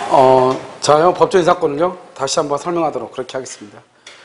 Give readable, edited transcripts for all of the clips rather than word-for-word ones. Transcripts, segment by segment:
자, 법정 지상권을요, 다시 한번 설명하도록 그렇게 하겠습니다.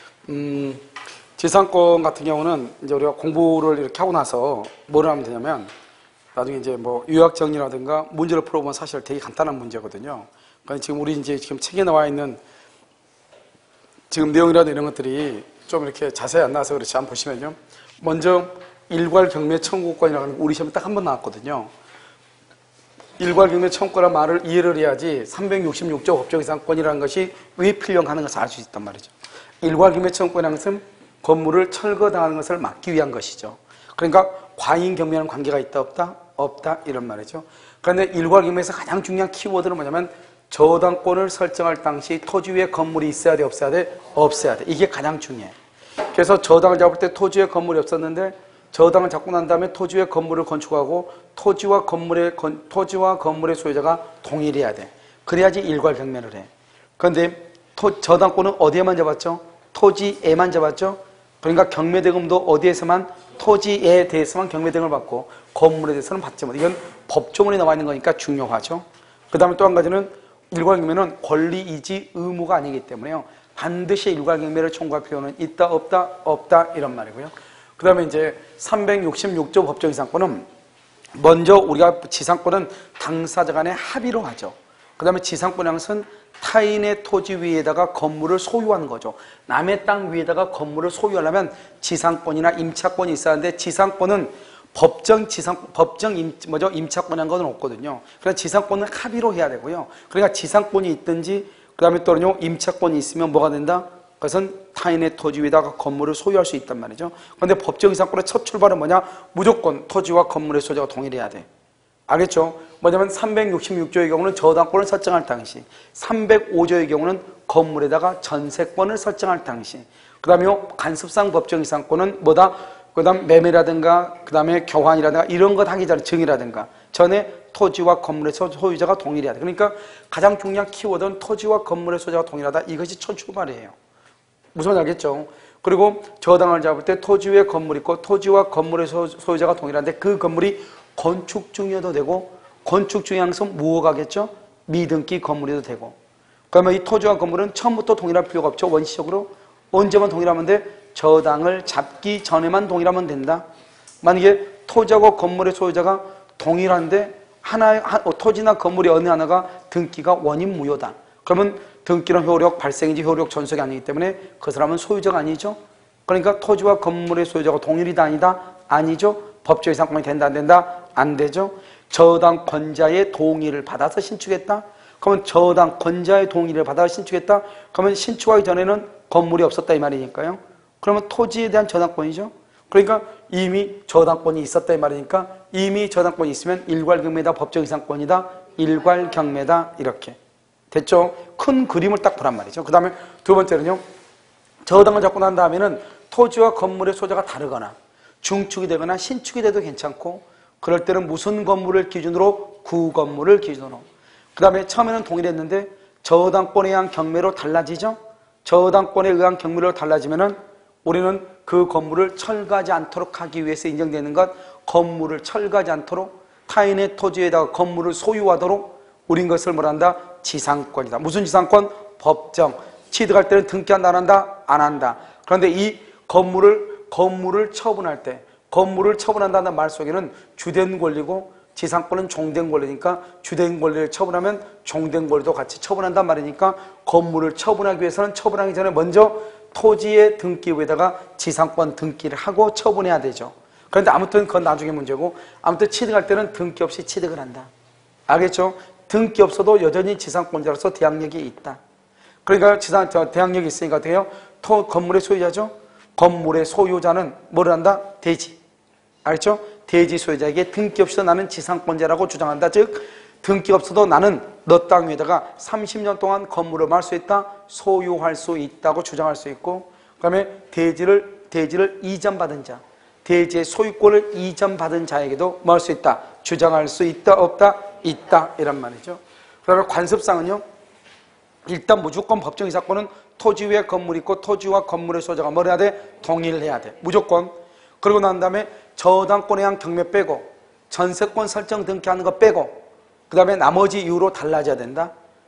지상권 같은 경우는 이제 우리가 공부를 이렇게 하고 나서 뭘 하면 되냐면, 나중에 이제 뭐 유학 정리라든가 문제를 풀어보면 사실 되게 간단한 문제거든요. 그러니까 지금 우리 이제 지금 책에 나와 있는 지금 내용이라든가 이런 것들이 좀 이렇게 자세히 안 나와서 그렇지 한번 보시면요. 먼저 일괄경매 청구권이라는 거 우리 시험에 딱 한 번 나왔거든요. 일괄경매 청구권이라는 말을 이해를 해야지 366조 법정이상권이라는 것이 왜 필요한가 것을 알 수 있단 말이죠. 일괄경매 청구권이라는 것은 건물을 철거당하는 것을 막기 위한 것이죠. 그러니까 과잉경매와는 관계가 있다 없다? 없다 이런 말이죠. 그런데 일괄경매에서 가장 중요한 키워드는 뭐냐면 저당권을 설정할 당시 토지 위에 건물이 있어야 돼 없어야 돼? 없어야 돼. 이게 가장 중요해. 그래서 저당을 잡을 때 토지 위에 건물이 없었는데 저당을 잡고 난 다음에 토지 위에 건물을 건축하고 토지와 건물의 소유자가 동일해야 돼. 그래야지 일괄경매를 해. 그런데 저당권은 어디에만 잡았죠? 토지에만 잡았죠? 그러니까 경매대금도 어디에서만? 토지에 대해서만 경매대금을 받고 건물에 대해서는 받지 못. 이건 법조문에 나와 있는 거니까 중요하죠. 그 다음에 또 한 가지는 일괄경매는 권리이지 의무가 아니기 때문에요. 반드시 일괄경매를 청구할 필요는 있다 없다? 없다 이런 말이고요. 그 다음에 이제 366조 법정지상권은 먼저 우리가 지상권은 당사자 간의 합의로 하죠. 그 다음에 지상권이라는 것은 타인의 토지 위에다가 건물을 소유하는 거죠. 남의 땅 위에다가 건물을 소유하려면 지상권이나 임차권이 있어야 하는데 지상권은 임차권이라는 건 없거든요. 그래서 지상권은 합의로 해야 되고요. 그러니까 지상권이 있든지 그 다음에 또는요 임차권이 있으면 뭐가 된다? 그것은 타인의 토지 위에다가 건물을 소유할 수 있단 말이죠. 그런데 법정이상권의 첫 출발은 뭐냐? 무조건 토지와 건물의 소유자가 동일해야 돼. 알겠죠? 뭐냐면 366조의 경우는 저당권을 설정할 당시, 305조의 경우는 건물에다가 전세권을 설정할 당시, 그 다음에 간섭상 법정이상권은 뭐다? 그 다음 매매라든가 그 다음에 교환이라든가 이런 것 하기 전에 증이라든가 전에 토지와 건물의 소유자가 동일해야 돼. 그러니까 가장 중요한 키워드는 토지와 건물의 소유자가 동일하다. 이것이 첫 출발이에요. 무슨 말인지 알겠죠? 그리고 저당을 잡을 때 토지 위에 건물이 있고 토지와 건물의 소유자가 동일한데 그 건물이 건축 중이어도 되고 건축 중이 항상 무허가겠죠? 미등기 건물이도 되고 그러면 이 토지와 건물은 처음부터 동일할 필요가 없죠. 원시적으로 언제만 동일하면 돼? 저당을 잡기 전에만 동일하면 된다. 만약에 토지하고 건물의 소유자가 동일한데 토지나 건물이 어느 하나가 등기가 원인 무효다. 그러면 등기는 효력 발생이지 효력 전속이 아니기 때문에 그 사람은 소유자가 아니죠. 그러니까 토지와 건물의 소유자가 동일이다 아니다? 아니죠. 법정이상권이 된다 안 된다? 안 되죠. 저당권자의 동의를 받아서 신축했다? 그러면 저당권자의 동의를 받아서 신축했다? 그러면 신축하기 전에는 건물이 없었다 이 말이니까요. 그러면 토지에 대한 저당권이죠. 그러니까 이미 저당권이 있었다 이 말이니까 이미 저당권이 있으면 일괄경매다 법정이상권이다 일괄경매다 이렇게 됐죠? 큰 그림을 딱 보란 말이죠. 그 다음에 두 번째는요. 저당을 잡고 난 다음에는 토지와 건물의 소재가 다르거나 중축이 되거나 신축이 돼도 괜찮고 그럴 때는 무슨 건물을 기준으로? 구건물을 기준으로. 그 다음에 처음에는 동일했는데 저당권에 의한 경매로 달라지죠? 저당권에 의한 경매로 달라지면은 우리는 그 건물을 철거하지 않도록 하기 위해서 인정되는 것 건물을 철거하지 않도록 타인의 토지에다가 건물을 소유하도록 우린 것을 뭐란다? 지상권이다. 무슨 지상권? 법정. 취득할 때는 등기한다 안 한다? 안 한다. 그런데 이 건물을 처분할 때 건물을 처분한다는 말 속에는 주된 권리고 지상권은 종된 권리니까 주된 권리를 처분하면 종된 권리도 같이 처분한단 말이니까 건물을 처분하기 위해서는 처분하기 전에 먼저 토지의 등기부에다가 지상권 등기를 하고 처분해야 되죠. 그런데 아무튼 그건 나중에 문제고 아무튼 취득할 때는 등기 없이 취득을 한다. 알겠죠? 등기 없어도 여전히 지상권자로서 대항력이 있다. 그러니까 대항력이 있으니까 어떻게 해요? 건물의 소유자죠? 건물의 소유자는 뭐를 한다? 대지. 알겠죠? 대지 소유자에게 등기 없이도 나는 지상권자라고 주장한다. 즉 등기가 없어도 나는 너 땅 위에다가 30년 동안 건물을 말 수 있다, 소유할 수 있다고 주장할 수 있고 그 다음에 대지를 이전받은 자, 대지의 소유권을 이전받은 자에게도 뭐 할 수 있다, 주장할 수 있다 없다? 있다 이란 말이죠. 그 다음에 관습상은요. 일단 무조건 법정이사건은 토지 위에 건물이 있고 토지와 건물의 소유자가 뭘 해야 돼? 동일해야 돼. 무조건. 그러고 난 다음에 저당권에 의한 경매 빼고 전세권 설정 등기하는 거 빼고 그 다음에 나머지 이유로 달라져야 된다.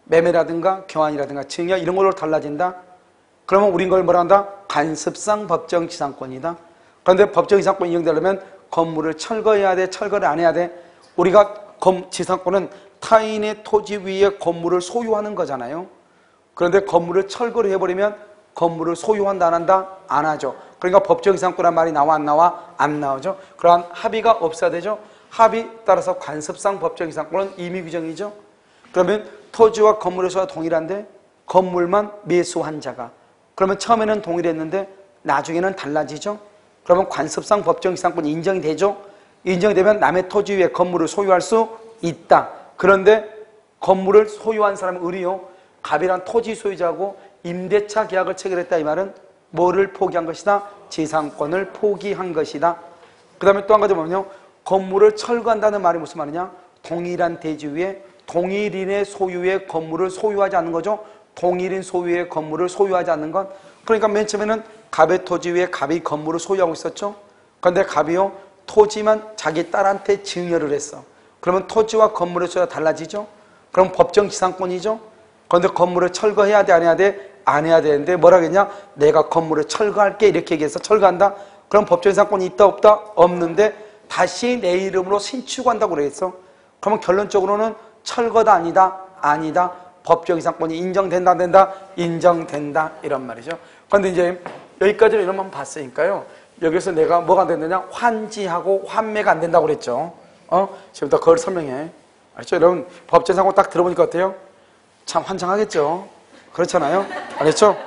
매매라든가 교환이라든가 증여 이런 걸로 달라진다. 그러면 우린 걸 뭐라 한다? 관습상 법정지상권이다. 그런데 법정지상권이 인정되려면 건물을 철거해야 돼? 철거를 안 해야 돼? 우리가 지상권은 타인의 토지 위에 건물을 소유하는 거잖아요. 그런데 건물을 철거를 해버리면 건물을 소유한다 안 한다? 안 하죠. 그러니까 법정지상권이라는 말이 나와 안 나와? 안 나오죠. 그러한 합의가 없어야 되죠. 합의 따라서 관습상 법정지상권은 임의규정이죠. 그러면 토지와 건물의 소유가 동일한데 건물만 매수한 자가, 그러면 처음에는 동일했는데 나중에는 달라지죠. 그러면 관습상 법정지상권이 인정이 되죠. 인정이 되면 남의 토지 위에 건물을 소유할 수 있다. 그런데 건물을 소유한 사람은 을이요, 갑이란 토지 소유자하고 임대차 계약을 체결했다. 이 말은 뭐를 포기한 것이다? 지상권을 포기한 것이다. 그 다음에 또 한 가지 보면요, 건물을 철거한다는 말이 무슨 말이냐? 동일한 대지 위에 동일인의 소유의 건물을 소유하지 않는 거죠. 동일인 소유의 건물을 소유하지 않는 것. 그러니까 맨 처음에는 갑의 토지 위에 갑이 건물을 소유하고 있었죠. 그런데 갑이요, 토지만 자기 딸한테 증여를 했어. 그러면 토지와 건물의 소유가 달라지죠. 그럼 법정지상권이죠. 그런데 건물을 철거해야 돼? 안 해야 돼? 안 해야 되는데 뭐라 그랬냐? 내가 건물을 철거할게 이렇게 얘기해서 철거한다? 그럼 법정지상권이 있다 없다? 없는데 다시 내 이름으로 신축한다고 그랬어. 그러면 결론적으로는 철거다 아니다? 아니다. 법정지상권이 인정된다 안 된다? 인정된다 이런 말이죠. 그런데 이제 여기까지 이런만 봤으니까요, 여기서 내가 뭐가 된다냐? 환지하고 환매가 안 된다고 그랬죠. 지금부터 그걸 설명해. 알죠? 여러분 법정지상권 딱 들어보니까 어때요? 참 환장하겠죠. 그렇잖아요. 알겠죠?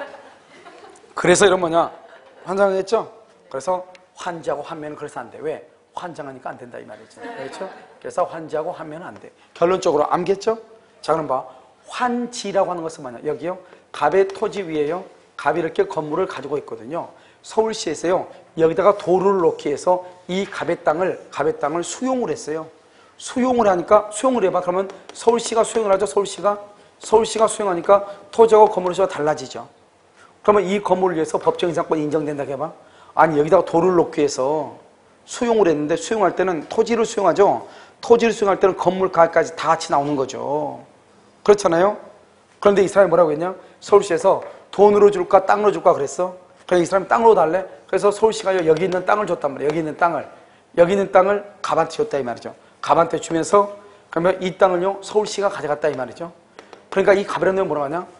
그래서 이런 뭐냐? 환장하겠죠? 그래서 환지하고 환매는 그래서 안 돼. 왜? 환장하니까 안 된다 이 말이죠. 그렇죠? 그래서 환지하고 환매는 안 돼. 결론적으로 암겠죠? 자, 그럼 봐. 환지라고 하는 것은 뭐냐? 여기요, 갑의 토지 위에요, 갑이 이렇게 건물을 가지고 있거든요. 서울시에서요, 여기다가 도로를 놓기 위해서 이 갑의 땅을 수용을 했어요. 수용을 하니까, 수용을 해봐. 그러면 서울시가 수용을 하죠. 서울시가 수용하니까 토지하고 건물의 수가 달라지죠. 그러면 이 건물을 위해서 법정지상권이 인정된다고 해봐. 아니, 여기다가 도로를 놓기 위해서 수용을 했는데, 수용할 때는 토지를 수용하죠. 토지를 수용할 때는 건물 가까지 다 같이 나오는 거죠. 그렇잖아요. 그런데 이 사람이 뭐라고 했냐? 서울시에서 돈으로 줄까 땅으로 줄까 그랬어. 그래서 이 사람이 땅으로 달래. 그래서 서울시가 여기 있는 땅을 줬단 말이에요. 여기 있는 땅을 갑한테 줬다 이 말이죠. 갑한테 주면서 그러면 이 땅을요, 서울시가 가져갔다 이 말이죠. 그러니까 이 갑이라는 놈이 뭐라고 하냐?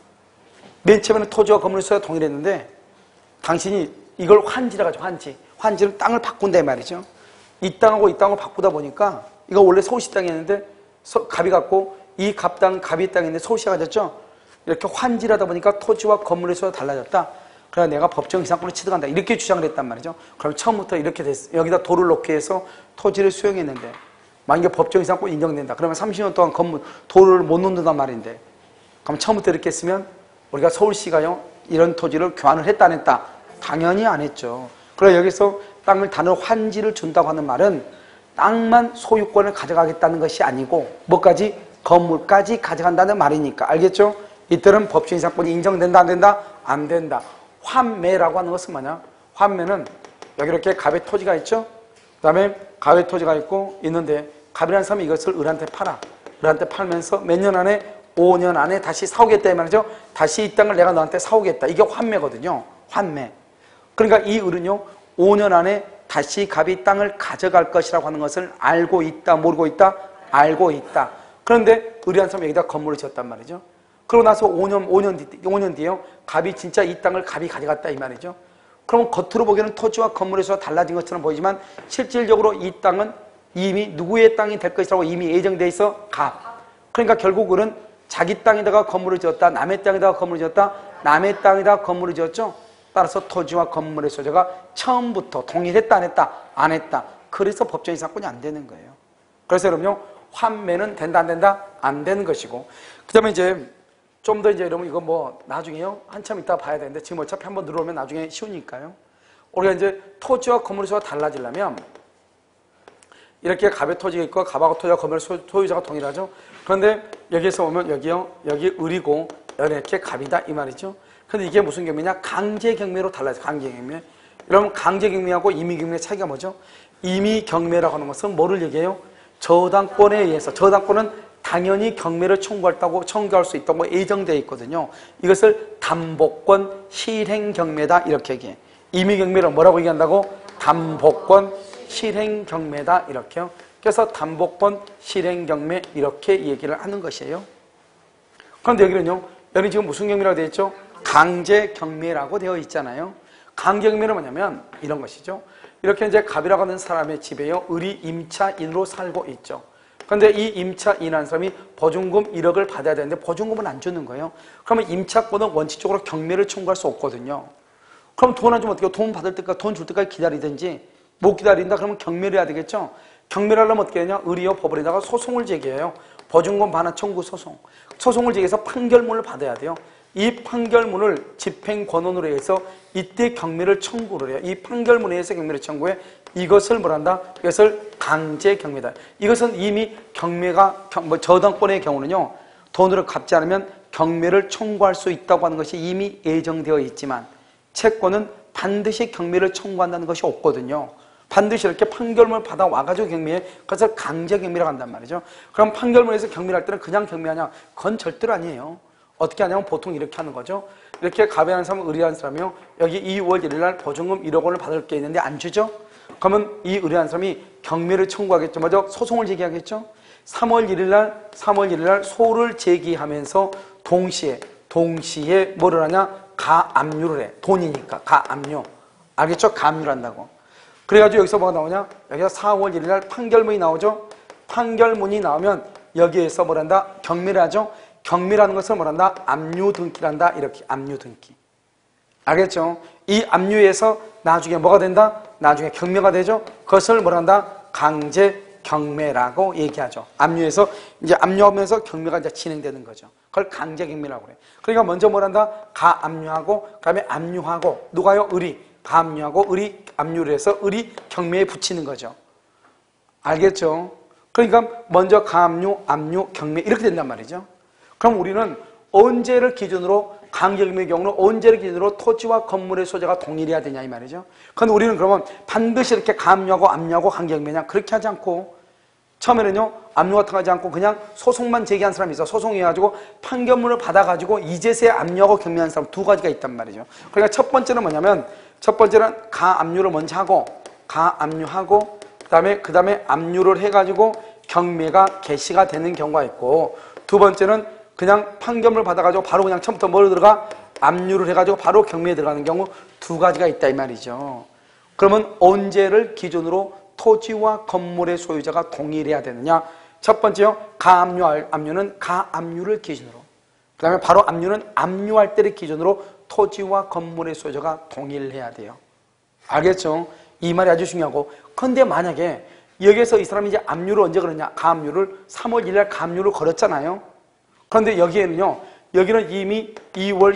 맨 처음에는 토지와 건물의 소유가 동일했는데 당신이 이걸 환지라 가지고 환지는 땅을 바꾼다 이 말이죠. 이 땅하고 이 땅을 바꾸다 보니까 이거 원래 서울시 땅이었는데 갑이 갖고 이 갑이 땅인데 서울시가 가졌죠. 이렇게 환지를 하다 보니까 토지와 건물의 소유가 달라졌다. 그래서 내가 법정지상권을 취득한다 이렇게 주장을 했단 말이죠. 그럼 처음부터 이렇게 됐어. 여기다 도를 놓기 위해서 토지를 수용했는데 만약에 법정지상권이 인정된다. 그러면 30년 동안 도를 못 놓는단 말인데, 그럼 처음부터 이렇게 했으면 우리가 서울시가요, 이런 토지를 교환을 했다 안 했다? 당연히 안 했죠. 그래서 여기서 땅을 단을 환지를 준다고 하는 말은 땅만 소유권을 가져가겠다는 것이 아니고 뭐까지? 건물까지 가져간다는 말이니까. 알겠죠? 이때는 법정지상권이 인정된다 안 된다? 안 된다. 환매라고 하는 것은 뭐냐? 환매는 여기 이렇게 갑의 토지가 있죠? 그 다음에 갑의 토지가 있는데 갑이라는 사람이 이것을 을한테 팔아. 을한테 팔면서 몇 년 안에? 5년 안에 다시 사오겠다 이 말이죠. 다시 이 땅을 내가 너한테 사오겠다. 이게 환매거든요. 환매. 그러니까 이 을은요, 5년 안에 다시 갑이 땅을 가져갈 것이라고 하는 것을 알고 있다, 모르고 있다? 알고 있다. 그런데 을이라는 사람이 여기다 건물을 지었단 말이죠. 그러고 나서 5년 뒤에요, 갑이 진짜 이 땅을 갑이 가져갔다 이 말이죠. 그럼 겉으로 보기에는 토지와 건물에서 달라진 것처럼 보이지만 실질적으로 이 땅은 이미 누구의 땅이 될 것이라고 이미 예정돼 있어? 갑. 그러니까 결국 을은 자기 땅에다가 건물을 지었다, 남의 땅에다가 건물을 지었다, 남의 땅에다가 건물을 지었죠. 따라서 토지와 건물의 소유가 처음부터 동일했다 안 했다? 안 했다. 그래서 법정지상권이 안 되는 거예요. 그래서 여러분요, 환매는 된다 안 된다? 안 되는 것이고, 그 다음에 이제 좀 더 이제 여러분 이거 뭐 나중에요, 한참 이따 봐야 되는데 지금 어차피 한번 들어오면 나중에 쉬우니까요. 우리가 이제 토지와 건물의 소유가 달라지려면 이렇게 갑의 토지가 있고 갑하고 토지와 건물의 소유자가 동일하죠. 그런데 여기에서 보면 여기요, 여기 을이고 이렇게 갑이다 이 말이죠. 근데 이게 무슨 경매냐? 강제경매로 달라져요. 강제경매. 여러분 강제경매하고 임의경매의 차이가 뭐죠? 임의경매라고 하는 것은 뭐를 얘기해요? 저당권에 의해서, 저당권은 당연히 경매를 청구할 수 있다고 예정되어 있거든요. 이것을 담보권 실행 경매다 이렇게 얘기해. 임의 경매를 뭐라고 얘기한다고? 담보권 실행 경매다 이렇게요. 그래서 담보권 실행 경매 이렇게 얘기를 하는 것이에요. 그런데 여기는요. 여기 지금 무슨 경매라고 되어 있죠? 강제 경매라고 되어 있잖아요. 강제 경매는 뭐냐면 이런 것이죠. 이렇게 이제 갑이라고 하는 사람의 집에요. 을이 임차인으로 살고 있죠. 그런데 이 임차인한 사람이 보증금 1억을 받아야 되는데 보증금은 안 주는 거예요. 그러면 임차권은 원칙적으로 경매를 청구할 수 없거든요. 그럼 돈 안 주면 어떻게 해요? 돈 받을 때까지, 돈 줄 때까지 기다리든지 못 기다린다 그러면 경매를 해야 되겠죠. 경매를 하려면 어떻게 하냐? 을이요 법원에다가 소송을 제기해요. 보증금 반환 청구 소송. 소송을 제기해서 판결문을 받아야 돼요. 이 판결문을 집행권원으로 해서 이때 경매를 청구를 해요. 이 판결문에 의해서 경매를 청구해. 이것을 뭐란다? 이것을 강제 경매다. 이것은 이미 경매가 저당권의 경우는요. 돈으로 갚지 않으면 경매를 청구할 수 있다고 하는 것이 이미 예정되어 있지만 채권은 반드시 경매를 청구한다는 것이 없거든요. 반드시 이렇게 판결문을 받아와가지고 경매해. 그래서 강제 경매라고 한단 말이죠. 그럼 판결문에서 경매를 할 때는 그냥 경매하냐? 그건 절대로 아니에요. 어떻게 하냐면 보통 이렇게 하는 거죠. 이렇게 갑이라는 사람은 의리한 사람이요. 여기 2월 1일 날 보증금 1억 원을 받을 게 있는데 안 주죠? 그러면 이 의리한 사람이 경매를 청구하겠죠. 먼저 소송을 제기하겠죠. 3월 1일 날 소를 제기하면서 동시에 뭐를 하냐? 가압류를 해. 돈이니까 가압류. 알겠죠? 가압류를 한다고. 그래가지고 여기서 뭐가 나오냐? 여기서 4월 1일 날 판결문이 나오죠. 판결문이 나오면 여기에서 뭐란다? 경매를 하죠. 경매라는 것을 뭐란다? 압류등기란다. 이렇게 압류등기. 알겠죠? 이 압류에서 나중에 뭐가 된다? 나중에 경매가 되죠. 그것을 뭐란다? 강제 경매라고 얘기하죠. 압류에서 이제 압류하면서 경매가 이제 진행되는 거죠. 그걸 강제 경매라고 그래. 그러니까 먼저 뭐란다? 가압류하고 그다음에 압류하고 누가요? 을이 가압류하고 을이 압류를 해서 을이 경매에 붙이는 거죠. 알겠죠? 그러니까 먼저 가압류, 압류, 경매 이렇게 된단 말이죠. 그럼 우리는 언제를 기준으로 강제경매의 경우는 언제를 기준으로 토지와 건물의 소재가 동일해야 되냐 이 말이죠. 그런데 우리는 그러면 반드시 이렇게 가압류하고 압류하고 강제경매냐 그렇게 하지 않고 처음에는요 압류 같은 거 하지 않고 그냥 소송만 제기한 사람이 있어. 소송해가지고 판결문을 받아가지고 이제서야 압류하고 경매한 사람 두 가지가 있단 말이죠. 그러니까 첫 번째는 뭐냐면 첫 번째는 가압류를 먼저 하고 가압류하고 그 다음에 압류를 해가지고 경매가 개시가 되는 경우가 있고 두 번째는 그냥 판결문을 받아가지고 바로 그냥 처음부터 뭐로 들어가? 압류를 해가지고 바로 경매에 들어가는 경우 두 가지가 있다 이 말이죠. 그러면 언제를 기준으로 토지와 건물의 소유자가 동일해야 되느냐? 첫 번째요. 가압류, 압류는 가압류를 기준으로. 그 다음에 바로 압류는 압류할 때를 기준으로 토지와 건물의 소유자가 동일해야 돼요. 알겠죠? 이 말이 아주 중요하고. 그런데 만약에 여기에서 이 사람이 이제 압류를 언제 걸었냐? 가압류를 3월 1일 날 가압류를 걸었잖아요. 그런데 여기에는요, 여기는 이미 2월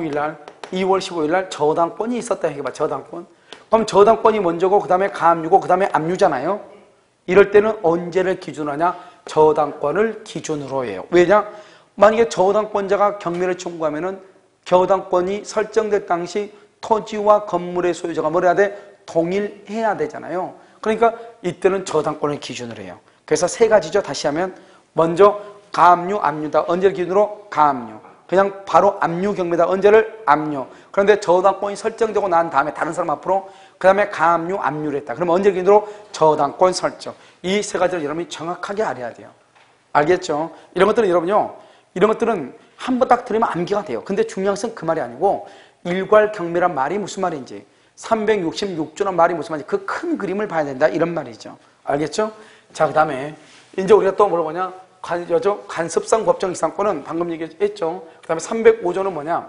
15일 날 저당권이 있었다. 해봐, 저당권. 그럼 저당권이 먼저고, 그 다음에 가압류고, 그 다음에 압류잖아요. 이럴 때는 언제를 기준으로 하냐? 저당권을 기준으로 해요. 왜냐? 만약에 저당권자가 경매를 청구하면은 저당권이 설정될 당시 토지와 건물의 소유자가 뭘 해야 돼? 동일해야 되잖아요. 그러니까 이때는 저당권을 기준으로 해요. 그래서 세 가지죠. 다시 하면 먼저 가압류, 압류다. 언제를 기준으로? 가압류. 그냥 바로 압류 경매다. 언제를? 압류. 그런데 저당권이 설정되고 난 다음에 다른 사람 앞으로 그 다음에 가압류, 압류를 했다. 그럼 언제를 기준으로? 저당권 설정. 이 세 가지를 여러분이 정확하게 알아야 돼요. 알겠죠? 이런 것들은 여러분요. 이런 것들은 한 번 딱 들으면 암기가 돼요. 근데 중요한 것은 그 말이 아니고 일괄 경매란 말이 무슨 말인지 366조란 말이 무슨 말인지 그 큰 그림을 봐야 된다. 이런 말이죠. 알겠죠? 자, 그 다음에 이제 우리가 또 뭐냐? 간섭상 법정 이상권은 방금 얘기했죠. 그 다음에 305조는 뭐냐?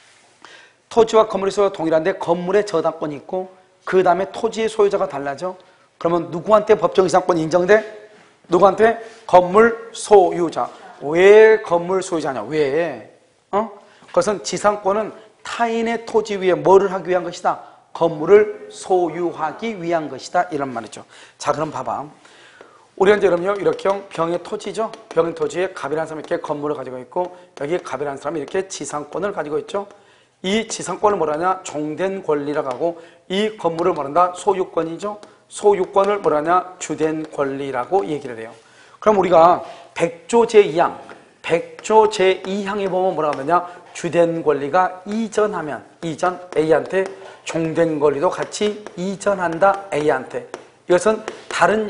토지와 건물의 소유가 동일한데 건물의 저당권이 있고 그 다음에 토지의 소유자가 달라져. 그러면 누구한테 법정 이상권이 인정돼? 누구한테? 건물 소유자. 왜 건물 소유자냐? 왜? 그것은 지상권은 타인의 토지 위에 뭐를 하기 위한 것이다? 건물을 소유하기 위한 것이다. 이런 말이죠. 자, 그럼 봐봐. 우리가 이제 여러분요, 이렇게 병의 토지죠. 병의 토지에 갑이라는 사람이 이렇게 건물을 가지고 있고, 여기 갑이라는 사람이 이렇게 지상권을 가지고 있죠. 이 지상권을 뭐라냐? 종된 권리라고 하고, 이 건물을 뭐란다? 소유권이죠. 소유권을 뭐라냐? 주된 권리라고 얘기를 해요. 그럼 우리가 100조 제2항, 100조 제2항에 보면 뭐라고 하느냐? 주된 권리가 이전, A한테 종된 권리도 같이 이전한다, A한테. 이것은 다른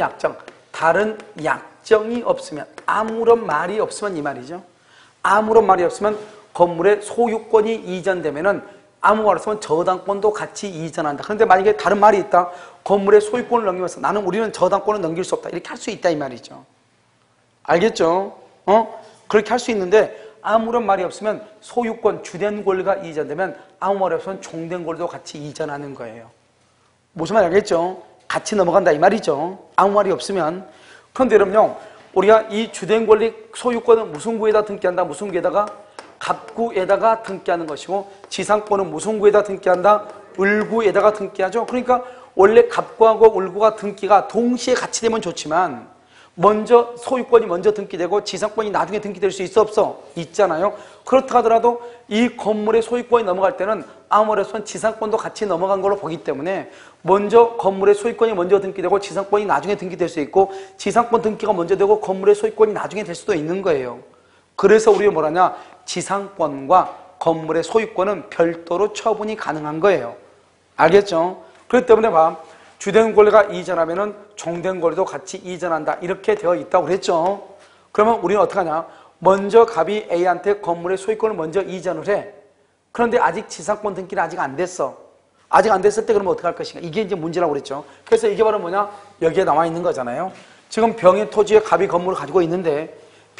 약정이 없으면, 아무런 말이 없으면 이 말이죠. 아무런 말이 없으면 건물의 소유권이 이전되면은 아무 말 없으면 저당권도 같이 이전한다. 그런데 만약에 다른 말이 있다. 건물의 소유권을 넘기면서 우리는 저당권을 넘길 수 없다. 이렇게 할 수 있다 이 말이죠. 알겠죠? 그렇게 할 수 있는데 아무런 말이 없으면 소유권, 주된 권리가 이전되면 아무 말이 없으면 종된 권리도 같이 이전하는 거예요. 무슨 말인지 알겠죠? 같이 넘어간다 이 말이죠. 아무 말이 없으면. 그런데 여러분요, 우리가 이 주된 권리 소유권은 무슨 구에다 등기한다? 무슨 구에다가? 갑구에다가 등기하는 것이고, 지상권은 무슨 구에다 등기한다? 을구에다가 등기하죠. 그러니까 원래 갑구하고 을구가 등기가 동시에 같이 되면 좋지만 먼저 소유권이 먼저 등기되고 지상권이 나중에 등기될 수 있어 없어? 있잖아요. 그렇다 하더라도 이 건물의 소유권이 넘어갈 때는 아무래도 지상권도 같이 넘어간 걸로 보기 때문에 먼저 건물의 소유권이 먼저 등기되고 지상권이 나중에 등기될 수 있고, 지상권 등기가 먼저 되고 건물의 소유권이 나중에 될 수도 있는 거예요. 그래서 우리가 뭐라냐? 지상권과 건물의 소유권은 별도로 처분이 가능한 거예요. 알겠죠? 그렇기 때문에 주된 권리가 이전하면은 종된 권리도 같이 이전한다. 이렇게 되어 있다고 그랬죠. 그러면 우리는 어떻게 하냐? 먼저 갑이 A한테 건물의 소유권을 먼저 이전을 해. 그런데 아직 지상권 등기는 아직 안 됐어. 아직 안 됐을 때 그러면 어떻게 할 것인가? 이게 이제 문제라고 그랬죠. 그래서 이게 바로 뭐냐? 여기에 나와 있는 거잖아요. 지금 병의 토지에 갑이 건물을 가지고 있는데,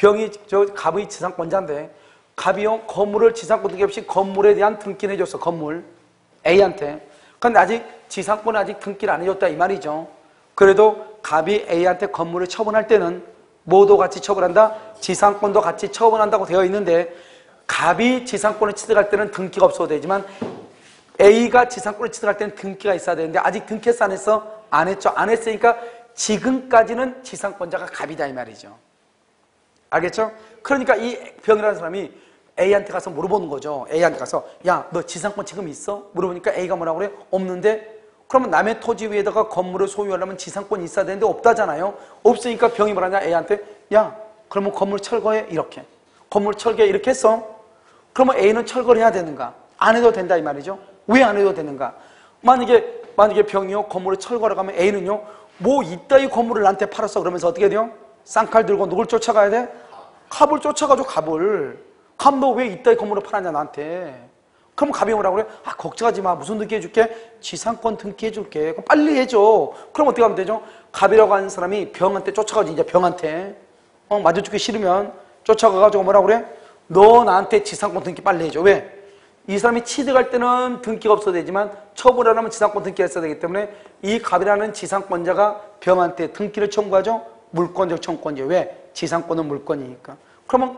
갑의 지상권자인데, 갑이요 건물을 지상권 등기 없이 건물에 대한 등기를 해줬어. 건물 A한테. 근데 아직 지상권은 아직 등기를 안 해줬다 이 말이죠. 그래도 갑이 A한테 건물을 처분할 때는 뭐도 같이 처분한다? 지상권도 같이 처분한다고 되어 있는데, 갑이 지상권을 취득할 때는 등기가 없어도 되지만 A가 지상권을 취득할 때는 등기가 있어야 되는데 아직 등기했어 안 했어? 안 했죠. 안 했으니까 지금까지는 지상권자가 갑이다 이 말이죠. 알겠죠? 그러니까 이 병이라는 사람이 A한테 가서 물어보는 거죠. A한테 가서 야, 너 지상권 지금 있어? 물어보니까 A가 뭐라고 그래? 없는데? 그러면 남의 토지 위에다가 건물을 소유하려면 지상권이 있어야 되는데 없다잖아요. 없으니까 병이 뭐라냐? A한테 야, 그러면 건물 철거해 이렇게. 건물 철거해 이렇게 했어. 그러면 A는 철거를 해야 되는가? 안 해도 된다 이 말이죠. 왜 안 해도 되는가? 만약에 병이요 건물을 철거하러 가면 A는요 뭐 이따위 건물을 나한테 팔았어 그러면서 어떻게 돼요? 쌍칼 들고 누굴 쫓아가야 돼? 갑을 쫓아가죠. 갑 너 왜 이따위 건물을 팔았냐 나한테. 그럼 갑이 뭐라고 그래? 아 걱정하지 마. 무슨 등기 해줄게? 지상권 등기 해줄게. 그럼 빨리 해줘. 그럼 어떻게 하면 되죠? 갑이라고 하는 사람이 병한테 쫓아가지. 이제 병한테 맞아 죽기 싫으면 쫓아가가지고 뭐라고 그래? 너 나한테 지상권 등기 빨리 해줘. 왜? 이 사람이 취득할 때는 등기가 없어도 되지만 처분하려면 지상권 등기가 있어야 되기 때문에 이 갑이라는 지상권자가 병한테 등기를 청구하죠. 물권적 청구권이죠. 왜? 지상권은 물권이니까. 그러면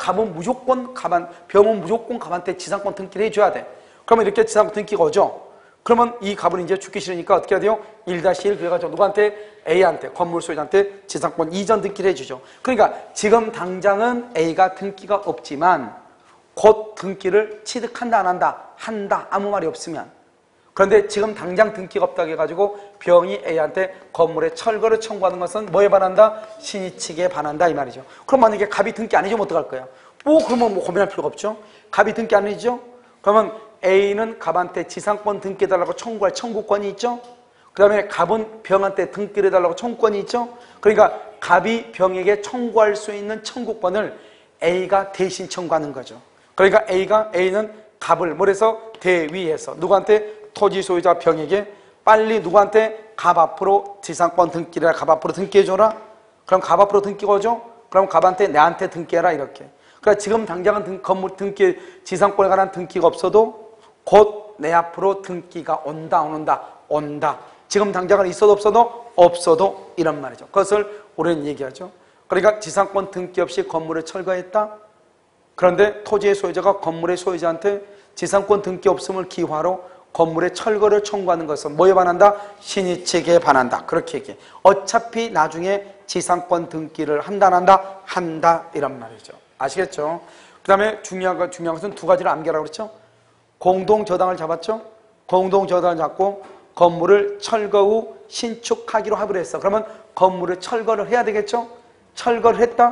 병은 무조건 갑한테 지상권 등기를 해줘야 돼. 그러면 이렇게 지상권 등기가 오죠. 그러면 이 갑은 이제 죽기 싫으니까 어떻게 해야 돼요? 1-1 그래가지고 누구한테? A한테, 건물 소유자한테 지상권 이전 등기를 해주죠. 그러니까 지금 당장은 A가 등기가 없지만 곧 등기를 취득한다 안 한다? 한다. 아무 말이 없으면. 그런데 지금 당장 등기가 없다고 해가지고 병이 A한테 건물의 철거를 청구하는 것은 뭐에 반한다? 신의칙에 반한다 이 말이죠. 그럼 만약에 갑이 등기 안 해주면 어떡할 거야? 그러면 고민할 필요가 없죠. 갑이 등기 안 해주죠? 그러면 A는 갑한테 지상권 등기해달라고 청구할 청구권이 있죠? 그 다음에 갑은 병한테 등기를 해달라고 청구권이 있죠? 그러니까 갑이 병에게 청구할 수 있는 청구권을 A가 대신 청구하는 거죠. 그러니까 A는 갑을 뭐래서 대위해서 누구한테? 토지 소유자 병에게 빨리 누구한테? 갑 앞으로 지상권 등기를 갑 앞으로 등기해줘라. 그럼 갑 앞으로 등기가 오죠? 그럼 갑한테 내한테 등기해라 이렇게. 그러니까 지금 당장은 건물 등기 지상권에 관한 등기가 없어도 곧 내 앞으로 등기가 온다 안 온다? 온다. 지금 당장은 있어도 없어도 이런 말이죠. 그것을 우리는 얘기하죠. 그러니까 지상권 등기 없이 건물을 철거했다. 그런데 토지의 소유자가 건물의 소유자한테 지상권 등기 없음을 기화로 건물의 철거를 청구하는 것은 뭐에 반한다? 신의칙에 반한다. 그렇게 얘기해. 어차피 나중에 지상권 등기를 한다 안 한다? 한다 이런 말이죠. 아시겠죠? 그 다음에 중요한 것은 두 가지를 암기하라고 그랬죠? 공동저당을 잡았죠? 공동저당을 잡고 건물을 철거 후 신축하기로 합의를 했어. 그러면 건물을 철거를 해야 되겠죠? 철거를 했다?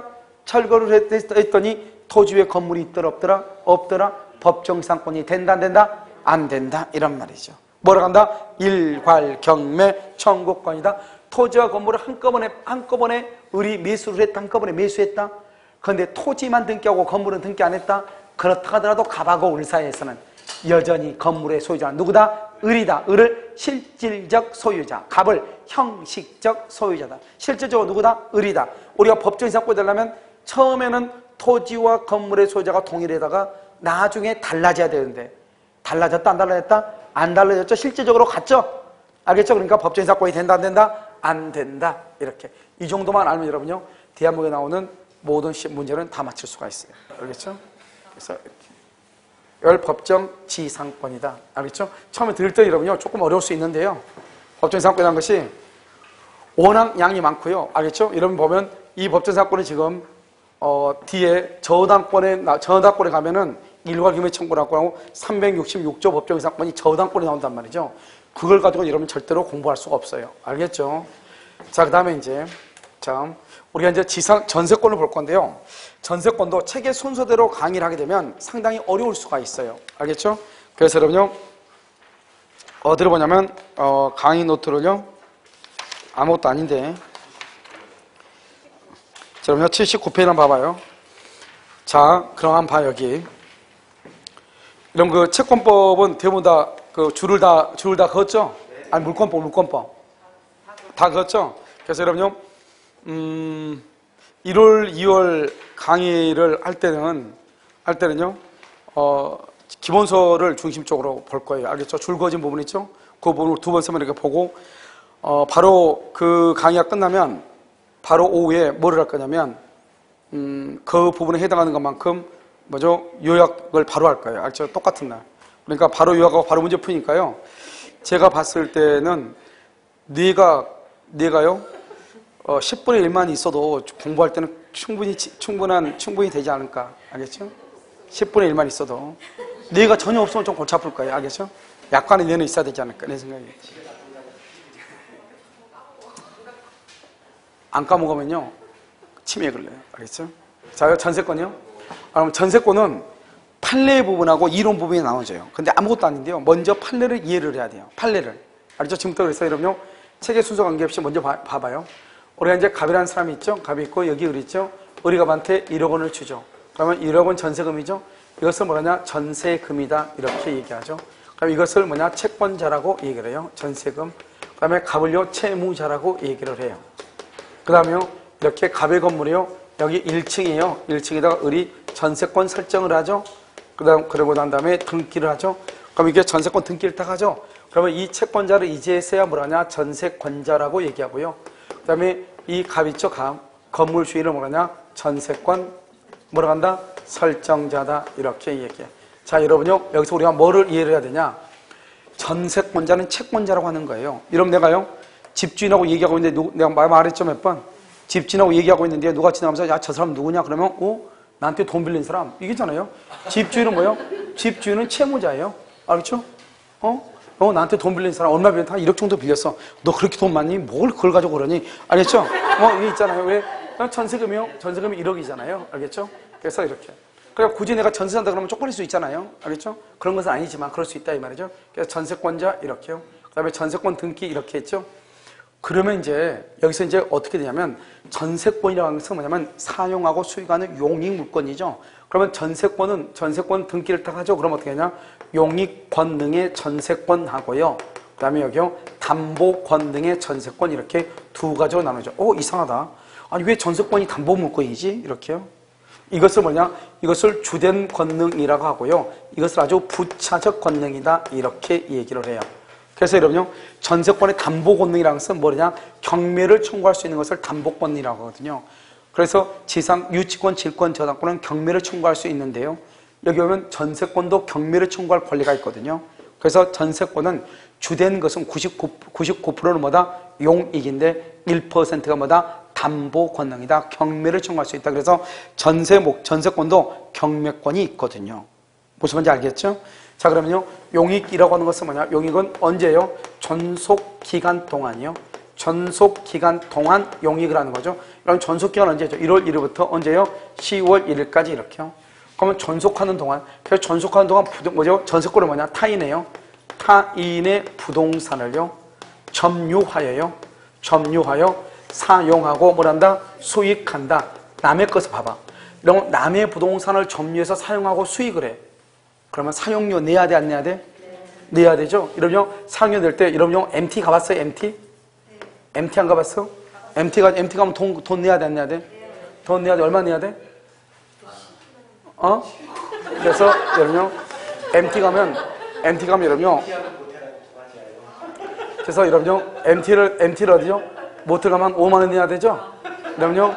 철거를 했더니 토지 위에 건물이 있더라 없더라? 없더라? 법정지상권이 된다 안 된다? 안 된다 이런 말이죠. 뭐라고 한다? 일괄 경매 청구권이다. 토지와 건물을 한꺼번에 을이 매수를 했다. 한꺼번에 매수했다. 그런데 토지만 등기하고 건물은 등기 안 했다. 그렇다 하더라도 갑하고 을 사이에서는 여전히 건물의 소유자는 누구다? 을이다. 을을 실질적 소유자, 갑을 형식적 소유자다. 실질적으로 누구다? 을이다. 우리가 법정지상권이 되려면 처음에는 토지와 건물의 소유자가 동일하다가 나중에 달라져야 되는데 달라졌다 안 달라졌다? 안 달라졌죠. 실질적으로 같죠. 알겠죠? 그러니까 법정지상권이 된다 안 된다? 안 된다. 이렇게 이 정도만 알면 여러분요 대한민국에 나오는 모든 문제는 다 맞출 수가 있어요. 알겠죠? 그래서 이걸 법정지상권이다. 알겠죠? 처음에 들을 때 여러분요 조금 어려울 수 있는데요. 법정지상권이라는 것이 워낙 양이 많고요. 알겠죠? 여러분 보면 이 법정지상권이 지금 뒤에 저당권에 가면은 일괄 경매 청구라고 하고 366조 법정지상권이 저당권에 나온단 말이죠. 그걸 가지고 여러분 절대로 공부할 수가 없어요. 알겠죠? 자, 그 다음에 이제 우리가 이제 전세권을 볼 건데요. 전세권도 책의 순서대로 강의를 하게 되면 상당히 어려울 수가 있어요. 알겠죠? 그래서 여러분요 어디로 보냐면 강의 노트를요 아무것도 아닌데 자, 여러분요 79페이지 한번 봐봐요. 자, 그럼 한번 봐 여기. 이런 그 채권법은 대부분 다 그 줄을 다 그었죠? 아니 물권법 다 그었죠? 그래서 여러분요 1월, 2월 강의를 할 때는요 기본서를 중심적으로 볼 거예요. 알겠죠? 줄 그어진 부분 있죠? 그 부분을 두 번, 세 번 이렇게 보고 바로 그 강의가 끝나면 바로 오후에 뭐를 할 거냐면 그 부분에 해당하는 것만큼 요약을 바로 할 거예요. 알죠? 똑같은 날. 그러니까 바로 요약하고 바로 문제 푸니까요. 제가 봤을 때는 네가요 10분의 1만 있어도 공부할 때는 충분히 되지 않을까. 알겠죠? 10분의 1만 있어도. 뇌가 전혀 없으면 좀 골치 아플 거예요. 알겠죠? 약간의 뇌는 있어야 되지 않을까. 내 생각에. 안 까먹으면요. 치매에 걸려요. 알겠죠? 자, 전세권이요? 그럼 전세권은 판례 부분하고 이론 부분이 나눠져요. 근데 아무것도 아닌데요. 먼저 판례를 이해를 해야 돼요. 판례를. 알죠? 지금부터 그래서 여러분요. 책의 순서 관계없이 먼저 봐봐요. 우리가 이제 갑이라는 사람이 있죠? 갑이 있고 여기 을이 있죠? 을이 갑한테 1억 원을 주죠. 그러면 1억 원 전세금이죠? 이것을 뭐냐냐? 전세금이다. 이렇게 얘기하죠. 그럼 이것을 뭐냐? 채권자라고 얘기를 해요. 전세금. 그 다음에 갑을요. 채무자라고 얘기를 해요. 그 다음에요. 이렇게 갑의 건물이요. 여기 1층이에요. 1층에다가 을이 전세권 설정을 하죠. 그러고 난 다음에 등기를 하죠. 그럼 이게 전세권 등기를 딱 하죠. 그러면 이 채권자를 이제서야 뭐라냐? 전세권자라고 얘기하고요. 그 다음에 이 갑 있죠? 갑. 건물 주인을 뭐라냐? 전세권 뭐라고 한다? 설정자다. 이렇게 얘기해. 자, 여러분요. 여기서 우리가 뭐를 이해를 해야 되냐? 전세권자는 채권자라고 하는 거예요. 여러분 내가요. 집주인하고 얘기하고 있는데 내가 말했죠 몇 번? 집주인하고 얘기하고 있는데 누가 지나가면서 야, 저 사람 누구냐? 그러면 나한테 돈 빌린 사람. 이게잖아요. 집주인은 뭐예요? 집주인은 채무자예요. 알겠죠? 나한테 돈 빌린 사람 얼마 빌렸다? 1억 정도 빌렸어. 너 그렇게 돈 많니? 뭘 그걸 가지고 그러니? 알겠죠? 이게 있잖아요. 왜? 전세금이요? 전세금이 1억이잖아요. 알겠죠? 그래서 이렇게. 그러니까 굳이 내가 전세 산다 그러면 쪽팔릴 수 있잖아요. 알겠죠? 그런 것은 아니지만 그럴 수 있다 이 말이죠. 그래서 전세권자 이렇게요. 그 다음에 전세권 등기 이렇게 했죠. 그러면 이제 여기서 이제 어떻게 되냐면 전세권이라고 하는 것은 뭐냐면 사용하고 수익하는 용익물권이죠. 그러면 전세권 등기를 딱 하죠. 그럼 어떻게 하냐? 용익권능의 전세권하고요. 그 다음에 여기요. 담보권능의 전세권 이렇게 두 가지로 나누죠. 이상하다. 아니 왜 전세권이 담보물권이지? 이렇게요. 이것을 뭐냐? 이것을 주된 권능이라고 하고요. 이것을 아주 부차적 권능이다. 이렇게 얘기를 해요. 그래서 여러분요. 전세권의 담보권능이라는 것은 뭐냐? 경매를 청구할 수 있는 것을 담보권이라고 하거든요. 그래서 유치권, 질권, 저당권은 경매를 청구할 수 있는데요. 여기 오면 전세권도 경매를 청구할 권리가 있거든요. 그래서 전세권은 주된 것은 99%는 뭐다? 용익인데 1%가 뭐다? 담보 권능이다. 경매를 청구할 수 있다. 그래서 전세권도 경매권이 있거든요. 무슨 말인지 알겠죠? 자, 그러면요. 용익이라고 하는 것은 뭐냐? 용익은 언제예요? 존속 기간 동안이요. 전속기간 동안 용익을 하는 거죠. 그럼 전속기간 언제죠? 1월 1일부터 언제요? 10월 1일까지 이렇게요. 그러면 전속하는 동안, 그래서 전속하는 동안 뭐죠? 전세권은 뭐냐? 타인의 부동산을요, 점유하여 사용하고 뭐란다? 수익한다. 남의 것을 봐봐. 이런 남의 부동산을 점유해서 사용하고 수익을 해. 그러면 사용료 내야 돼, 안 내야 돼? 내야 되죠? 이러면 사용료 낼 때, 이러면 MT 가봤어요? MT? MT 안 가봤어? MT 가면 돈 내야 돼, 안 내야 돼? 돈 내야 돼. 얼마 내야 돼? 그래서 여러분요, MT 가면 여러분요, 그래서 여러분요, MT를 어디죠? 모텔 가면 5만 원 내야 되죠? 여러분요,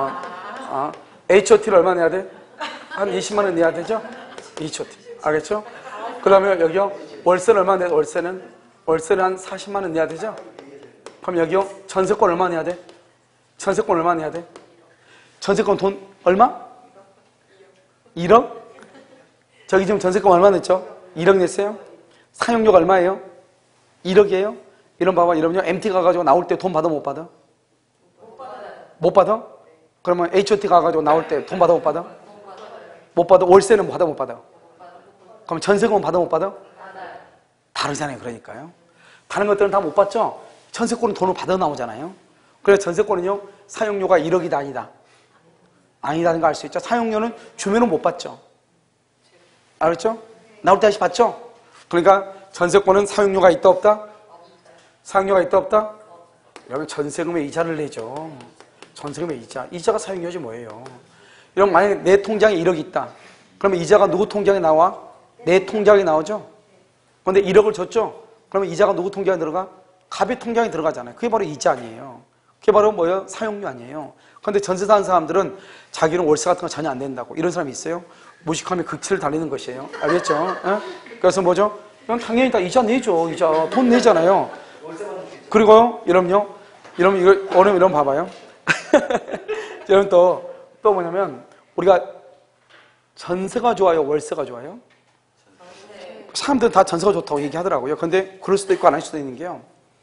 HOT를 얼마 내야 돼? 한 20만 원 내야 되죠? HOT. 알겠죠? 그 다음에 여기요, 월세는 얼마 내야 돼? 월세는 한 40만 원 내야 되죠? 그럼 여기요, 전세권 얼마 내야 돼? 전세권 얼마 내야 돼? 전세권 돈 얼마? 1억? 저기 지금 전세금 얼마 냈죠? 1억 냈어요? 사용료가 얼마예요? 1억이에요? 이런 봐봐. 이러면요, MT 가가지고 나올 때 돈 받아 못 받아? 못 받아? 그러면 HOT 가가지고 나올 때 돈 받아 못 받아? 못 받아. 월세는 받아 못 받아? 그럼 전세금은 받아 못 받아? 다르잖아요. 그러니까요. 다른 것들은 다 못 받죠? 전세권은 돈을 받아 나오잖아요. 그래서 전세권은요, 사용료가 1억이다 아니다? 아니다는 거 알 수 있죠? 사용료는 주면은 못 받죠? 알았죠? 나올 때 다시 받죠? 그러니까 전세권은 사용료가 있다 없다? 사용료가 있다 없다? 여러분 전세금의 이자를 내죠. 전세금의 이자가 사용료지 뭐예요. 이런 만약에 내 통장에 1억이 있다. 그러면 이자가 누구 통장에 나와? 내 통장에 나오죠? 그런데 1억을 줬죠? 그러면 이자가 누구 통장에 들어가? 갑의 통장에 들어가잖아요. 그게 바로 이자 아니에요. 그게 바로 뭐예요? 사용료 아니에요. 그런데 전세 사는 사람들은 자기는 월세 같은 거 전혀 안 낸다고. 이런 사람이 있어요? 무식하면 극치를 달리는 것이에요. 알겠죠? 그래서 뭐죠? 그럼 당연히 다 이자 내죠. 이자. 돈 내잖아요. 그리고요, 여러분 이거 봐봐요. 여러분 또 뭐냐면, 우리가 전세가 좋아요? 월세가 좋아요? 사람들은 다 전세가 좋다고 얘기하더라고요. 근데 그럴 수도 있고 안 할 수도 있는 게요.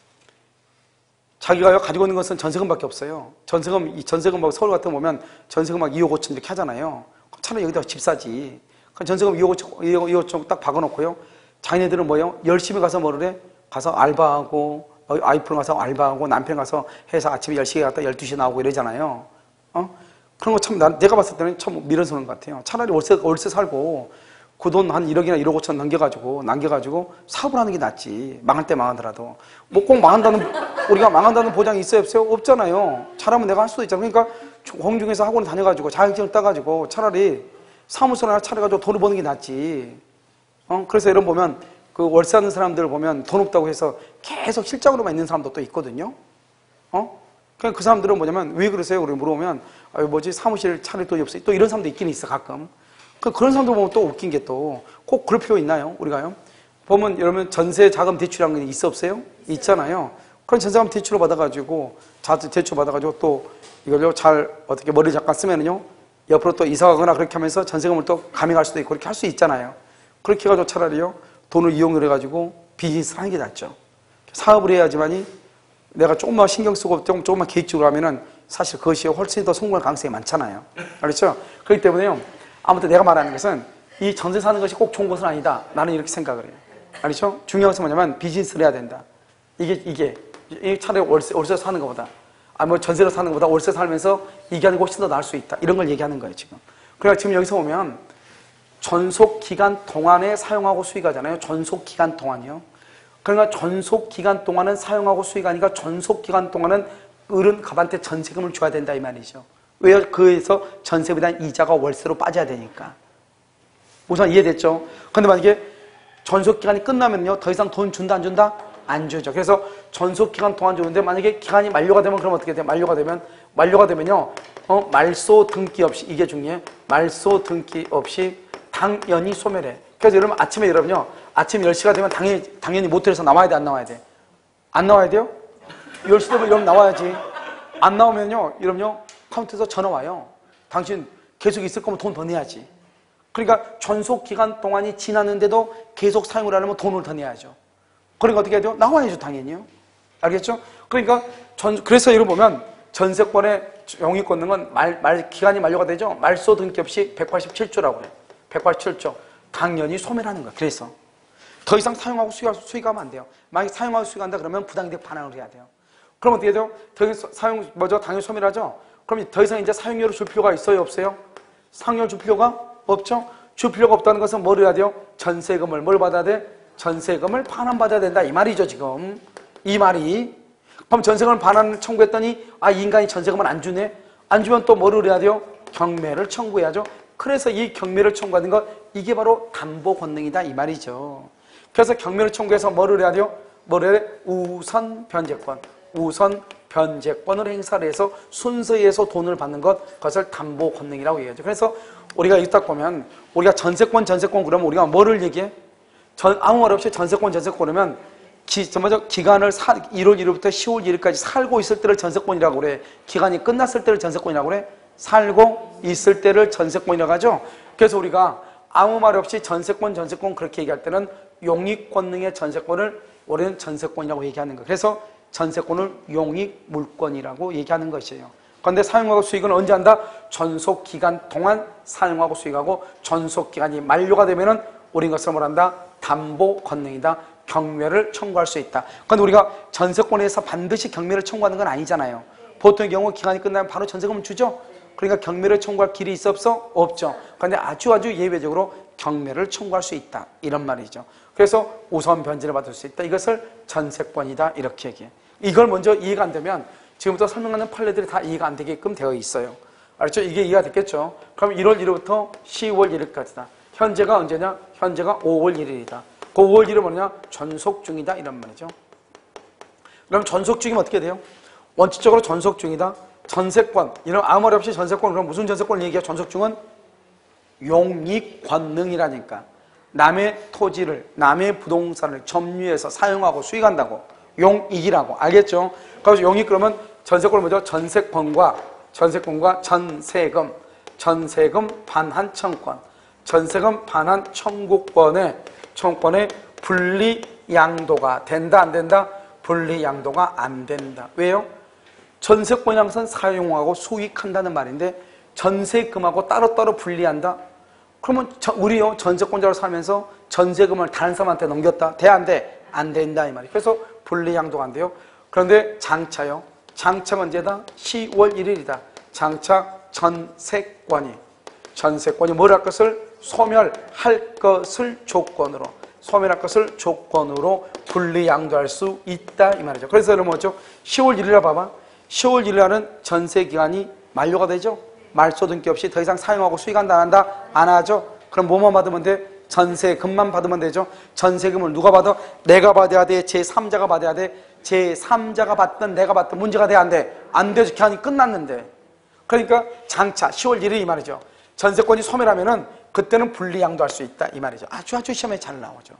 자기가 가지고 있는 것은 전세금밖에 없어요. 전세금 막 서울 같은 거 보면 전세금 막 2억 5천 이렇게 하잖아요. 차라리 여기다 집 사지. 전세금 2억 5천 딱 박아놓고요. 자기네들은 뭐예요? 열심히 가서 뭐를 해? 가서 알바하고, 아이프로 가서 알바하고, 남편 가서 해서 아침에 10시에 갔다 12시에 나오고 이러잖아요. 그런 거 참, 내가 봤을 때는 참 미련스러운 것 같아요. 차라리 월세 살고, 그 돈 한 1억이나 1억 5천 남겨가지고 사업을 하는 게 낫지. 망할 때 망하더라도. 뭐 꼭 우리가 망한다는 보장이 있어요, 없어요? 없잖아요. 잘하면 내가 할 수도 있잖아. 그러니까 공중에서 학원을 다녀가지고 자격증을 따가지고 차라리 사무소를 하나 차려가지고 돈을 버는 게 낫지. 그래서 여러분 보면 그 월세하는 사람들 보면 돈 없다고 해서 계속 실적으로만 있는 사람도 또 있거든요. 그러니까 그 사람들은 뭐냐면 왜 그러세요? 우리 물어보면 사무실 차릴 돈이 없어요. 또 이런 사람도 있긴 있어 가끔. 그런 사람들 보면 또 웃긴 게 또 꼭 그럴 필요 있나요? 우리가요? 보면 여러분 전세 자금 대출이라는 게 있어 없어요? 있잖아요. 그런 전세자금 대출을 받아가지고 대출 받아가지고 또 이걸로 잘 어떻게 머리 잠깐 쓰면은요 옆으로 또 이사 가거나 그렇게 하면서 전세금을 또 감액할 수도 있고 그렇게 할 수 있잖아요. 그렇게 해가지고 차라리요 돈을 이용을 해가지고 비즈니스를 하는 게 낫죠. 사업을 해야지만이 내가 조금만 신경 쓰고 조금만 계획적으로 하면은 사실 그것이 훨씬 더 성공할 가능성이 많잖아요. 알겠죠? 그렇기 때문에요. 아무튼 내가 말하는 것은 이 전세 사는 것이 꼭 좋은 것은 아니다. 나는 이렇게 생각을 해요. 알겠죠? 중요한 것은 뭐냐면 비즈니스를 해야 된다. 이게 차라리 월세 사는 것보다 전세로 사는 것보다 월세 살면서 이게 하는 게 훨씬 더 나을 수 있다. 이런 걸 얘기하는 거예요, 지금. 그러니까 지금 여기서 보면 전속기간 동안에 사용하고 수익하잖아요. 전속기간 동안이요. 그러니까 전속기간 동안은 사용하고 수익하니까 전속기간 동안은 을은 갑한테 전세금을 줘야 된다 이 말이죠. 왜요? 그에서 전세에 대한 이자가 월세로 빠져야 되니까. 우선 이해됐죠? 근데 만약에 전속기간이 끝나면요 더 이상 돈 준다 안 준다? 안 주죠. 그래서 전속기간 동안 주는데 만약에 기간이 만료가 되면 그럼 어떻게 돼요? 만료가 되면요 말소 등기 없이, 이게 중요해요. 말소 등기 없이 당연히 소멸해. 그래서 여러분 아침 10시가 되면 당연히 모텔에서 나와야 돼, 안 나와야 돼? 안 나와야 돼요? 10시 되면 여러분 나와야지. 안 나오면요 여러분요 카운터에서 전화 와요. 당신 계속 있을 거면 돈 더 내야지. 그러니까 전속기간 동안이 지났는데도 계속 사용을 하려면 돈을 더 내야죠. 그러니까 어떻게 해야 돼요? 나와야죠, 당연히요. 알겠죠? 그러니까 그래서 이걸 보면 전세권의 용익 권능은 기간이 만료가 되죠. 말소 등기 없이 187조라고 해요. 187조. 당연히 소멸하는 거예요. 그래서 더 이상 사용하고 수익하면 안 돼요. 만약에 사용하고 수익한다 그러면 부당이득 반환을 해야 돼요. 그럼 어떻게 돼요? 더 이상 당연히 소멸하죠. 그럼 더 이상 이제 사용료를 줄 필요가 있어요, 없어요? 사용료를 줄 필요가 없죠. 줄 필요가 없다는 것은 뭘 해야 돼요? 전세금을 뭘 받아야 돼? 전세금을 반환받아야 된다 이 말이죠, 지금. 이 말이. 그럼 전세금을 반환을 청구했더니 이 인간이 전세금을 안 주네? 안 주면 또 뭐를 해야 돼요? 경매를 청구해야죠. 그래서 이 경매를 청구하는 것, 이게 바로 담보 권능이다 이 말이죠. 그래서 경매를 청구해서 뭐를 해야 돼요? 뭐를 해야 돼? 우선 변제권. 우선 변제권을 행사를 해서 순서에서 돈을 받는 것, 그것을 담보 권능이라고 얘기하죠. 그래서 우리가 이거 딱 보면 우리가 전세권 그러면 우리가 뭐를 얘기해? 아무 말 없이 전세권 그러면 기간을 1월 1일부터 10월 1일까지 살고 있을 때를 전세권이라고 그래. 기간이 끝났을 때를 전세권이라고 그래. 살고 있을 때를 전세권이라고 하죠. 그래서 우리가 아무 말 없이 전세권 그렇게 얘기할 때는 용익권능의 전세권을 우리는 전세권이라고 얘기하는 거예요. 그래서 전세권을 용익물권이라고 얘기하는 것이에요. 그런데 사용하고 수익은 언제 한다? 존속기간 동안 사용하고 수익하고 존속기간이 만료가 되면은 우린 것을 뭐란다? 담보권능이다. 경매를 청구할 수 있다. 그런데 우리가 전세권에서 반드시 경매를 청구하는 건 아니잖아요. 보통의 경우 기간이 끝나면 바로 전세금을 주죠. 그러니까 경매를 청구할 길이 있어 없어? 없죠. 그런데 아주 예외적으로 경매를 청구할 수 있다. 이런 말이죠. 그래서 우선 변제를 받을 수 있다. 이것을 전세권이다. 이렇게 얘기해. 이걸 먼저 이해가 안 되면 지금부터 설명하는 판례들이 다 이해가 안 되게끔 되어 있어요. 알죠? 이게 이해가 됐겠죠? 그럼 1월 1일부터 10월 1일까지다. 현재가 언제냐? 현재가 5월 1일이다. 그 5월 1일은 뭐냐? 전속 중이다. 이런 말이죠. 그럼 전속 중이면 어떻게 돼요? 원칙적으로 전속 중이다. 전세권. 이런 아무 말 없이 전세권. 그럼 무슨 전세권을 얘기해요? 전속 중은 용익권능이라니까. 남의 토지를, 남의 부동산을 점유해서 사용하고 수익한다고. 용익이라고. 알겠죠? 그래서 용익 그러면 전세권을 먼저 전세권과 전세금 반환 청권, 전세금 반환 청구권의 분리 양도가 된다 안 된다? 분리 양도가 안 된다. 왜요? 전세권이라는 것은 사용하고 수익한다는 말인데 전세금하고 따로따로 분리한다? 그러면 우리요 전세권자로 살면서 전세금을 다른 사람한테 넘겼다? 돼 안 돼? 안 된다 이 말이에요. 그래서 분리 양도가 안 돼요. 그런데 장차요. 장차 언제다? 10월 1일이다. 장차 전세권이 뭘 할 것을? 소멸할 것을 조건으로 분리 양도할 수 있다 이 말이죠. 그래서 여러분 뭐죠? 10월 1일에 봐봐. 10월 1일에는 전세 기간이 만료가 되죠. 말소 등기 없이 더 이상 사용하고 수익한다 안 한다? 안 하죠. 그럼 뭐만 받으면 돼? 전세금만 받으면 되죠. 전세금을 누가 받아? 내가 받아야 돼? 제3자가 받아야 돼? 제3자가 받든 내가 받든 문제가 돼 안 돼? 안 되죠. 기한이 끝났는데. 그러니까 장차 10월 1일 이 말이죠. 전세권이 소멸하면은 그때는 분리양도할 수 있다 이 말이죠. 아주 시험에 잘 나오죠.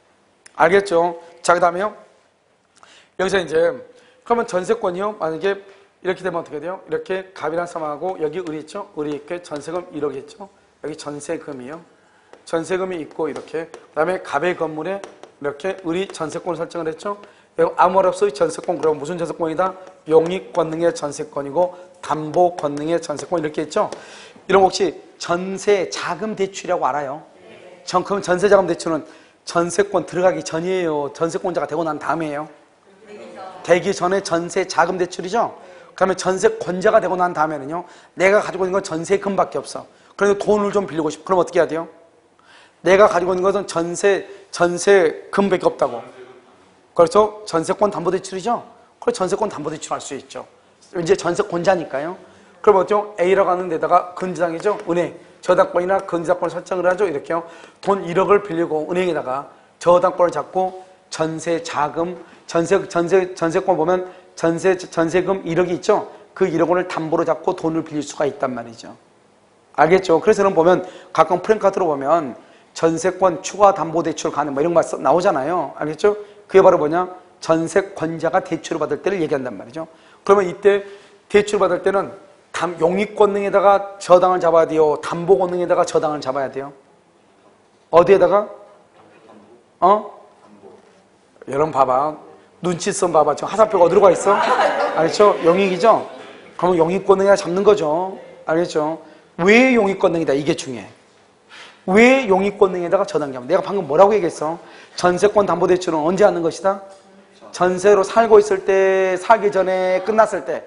알겠죠? 자, 그 다음에요. 여기서 이제 그러면 전세권이요. 만약에 이렇게 되면 어떻게 돼요? 이렇게 갑이란 사람하고 여기 을이 있죠? 을이 있게 전세금 1억이겠죠? 여기 전세금이요. 전세금이 있고 이렇게 그다음에 갑의 건물에 이렇게 을이 전세권을 설정을 했죠? 아무 말 없이 전세권 그러면 무슨 전세권이다? 용익권능의 전세권이고 담보권능의 전세권 이렇게 있죠? 이런 거 혹시 전세자금 대출이라고 알아요? 그럼 전세자금 대출은 전세권 들어가기 전이에요? 전세권자가 되고 난 다음이에요? 되기 전에 전세자금 대출이죠? 그러면 전세권자가 되고 난 다음에는요 내가 가지고 있는 건 전세금밖에 없어. 그런데 돈을 좀 빌리고 싶어. 그럼 어떻게 해야 돼요? 내가 가지고 있는 것은 전세금밖에 없다고. 그렇죠? 전세권 담보대출이죠? 그래서 전세권 담보대출 할 수 있죠. 이제 전세권자니까요. 그럼 어쩌죠? A라고 하는 데다가 근저당이죠? 은행. 저당권이나 근저당권을 설정을 하죠? 이렇게요. 돈 1억을 빌리고 은행에다가 저당권을 잡고 전세자금, 전세권 보면 전세금 1억이 있죠? 그 1억 원을 담보로 잡고 돈을 빌릴 수가 있단 말이죠. 알겠죠? 그래서 여러분 보면 가끔 프랭카드로 보면 전세권 추가 담보대출 가능 뭐 이런 거 나오잖아요. 알겠죠? 그게 바로 뭐냐? 전세권자가 대출을 받을 때를 얘기한단 말이죠. 그러면 이때 대출 받을 때는 용익권능에다가 저당을 잡아야 돼요? 담보권능에다가 저당을 잡아야 돼요? 어디에다가? 여러분 봐봐. 눈치 좀 봐봐. 지금 화살표가 어디로 가 있어? 알겠죠? 영익이죠? 그러면 영익권능이나 잡는 거죠. 알겠죠? 왜 영익권능이다? 이게 중요해. 왜 영익권능에다가 저당기하면? 내가 방금 뭐라고 얘기했어? 전세권 담보대출은 언제 하는 것이다? 전세로 살고 있을 때, 살기 전에, 끝났을 때.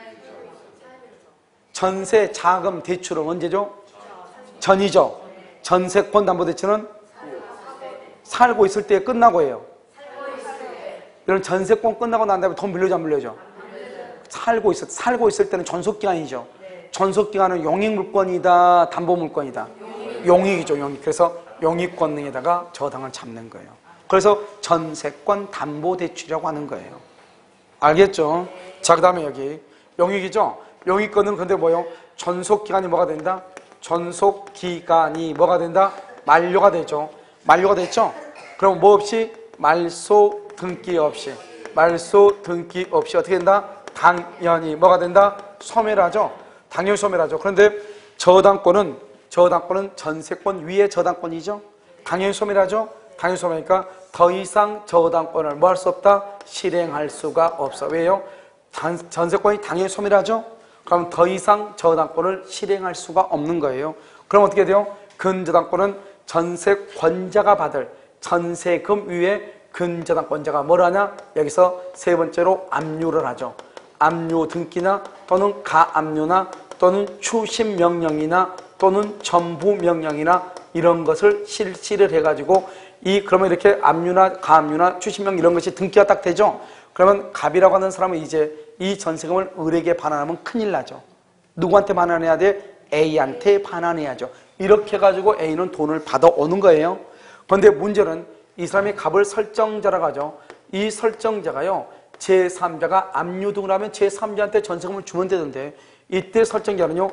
전세 자금 대출은 언제죠? 전이죠. 전세권 담보대출은 살고 있을 때 끝나고 해요. 이런 전세권 끝나고 난 다음에 돈 빌려줘 안 빌려줘? 살고 있을 때는 전속기간이죠. 전속기간은 용익물권이다, 담보물권이다. 용익이죠, 용익. 그래서 용익권능에다가 저당을 잡는 거예요. 그래서 전세권 담보대출이라고 하는 거예요. 알겠죠? 자, 그 다음에 여기 용익이죠? 용익권은 근데 뭐요? 전속기간이 뭐가 된다? 전속기간이 뭐가 된다? 만료가 되죠. 만료가 됐죠? 그럼 뭐 없이? 말소 등기 없이. 말소 등기 없이 어떻게 된다? 당연히 뭐가 된다? 소멸하죠. 당연히 소멸하죠. 그런데 저당권은 전세권 위에 저당권이죠. 당연히 소멸하죠. 당연히 소멸하니까 더 이상 저당권을 뭐 할 수 없다? 실행할 수가 없어. 왜요? 전세권이 당연히 소멸하죠. 그럼 더 이상 저당권을 실행할 수가 없는 거예요. 그럼 어떻게 돼요? 근저당권은 전세권자가 받을 전세금 위에 근저당권자가 뭘 하냐? 여기서 세 번째로 압류를 하죠. 압류 등기나 또는 가압류나 또는 추심명령이나 또는 전부명령이나 이런 것을 실시를 해가지고 그러면 이렇게 압류나 가압류나 추심명 이런 것이 등기가 딱 되죠. 그러면 갑이라고 하는 사람은 이제 이 전세금을 을에게 반환하면 큰일 나죠. 누구한테 반환해야 돼? A한테 반환해야죠. 이렇게 해가지고 A는 돈을 받아오는 거예요. 그런데 문제는 이 사람이 갑을 설정자라고 하죠. 이 설정자가요, 제3자가 압류 등을 하면 제3자한테 전세금을 주면 되던데 이때 설정자는요,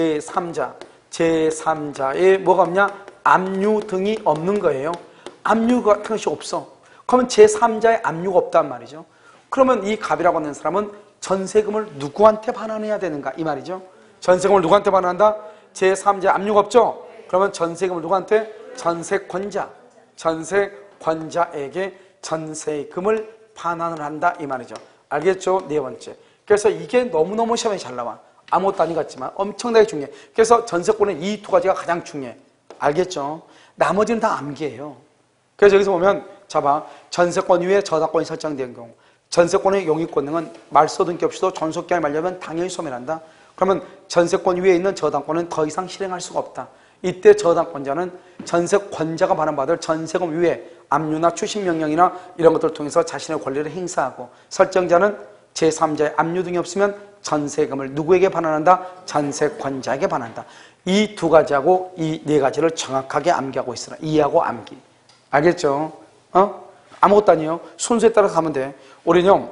제3자에 뭐가 없냐? 압류 등이 없는 거예요. 압류 같은 것이 없어. 그러면 제3자의 압류가 없단 말이죠. 그러면 이 갑이라고 하는 사람은 전세금을 누구한테 반환해야 되는가? 이 말이죠. 전세금을 누구한테 반환한다? 제3자의 압류가 없죠? 그러면 전세금을 누구한테? 전세권자에게 전세금을 반환을 한다 이 말이죠. 알겠죠? 네 번째. 그래서 이게 너무너무 시험에 잘 나와. 아무것도 아닌 것 같지만 엄청나게 중요해. 그래서 전세권은 이 두 가지가 가장 중요해. 알겠죠? 나머지는 다 암기예요. 그래서 여기서 보면 자봐. 전세권 위에 저당권이 설정된 경우 전세권의 용익권능은 말소 등기 없이도 전속기간이 만료하면 당연히 소멸한다. 그러면 전세권 위에 있는 저당권은 더 이상 실행할 수가 없다. 이때 저당권자는 전세권자가 반환받을 전세금 위에 압류나 추심명령이나 이런 것들을 통해서 자신의 권리를 행사하고 설정자는 제3자의 압류 등이 없으면 전세금을 누구에게 반환한다? 전세권자에게 반환한다. 이 두 가지하고 이 네 가지를 정확하게 암기하고 있으라. 이해하고 암기. 알겠죠? 아무것도 아니에요. 순서에 따라서 가면 돼. 우리는요,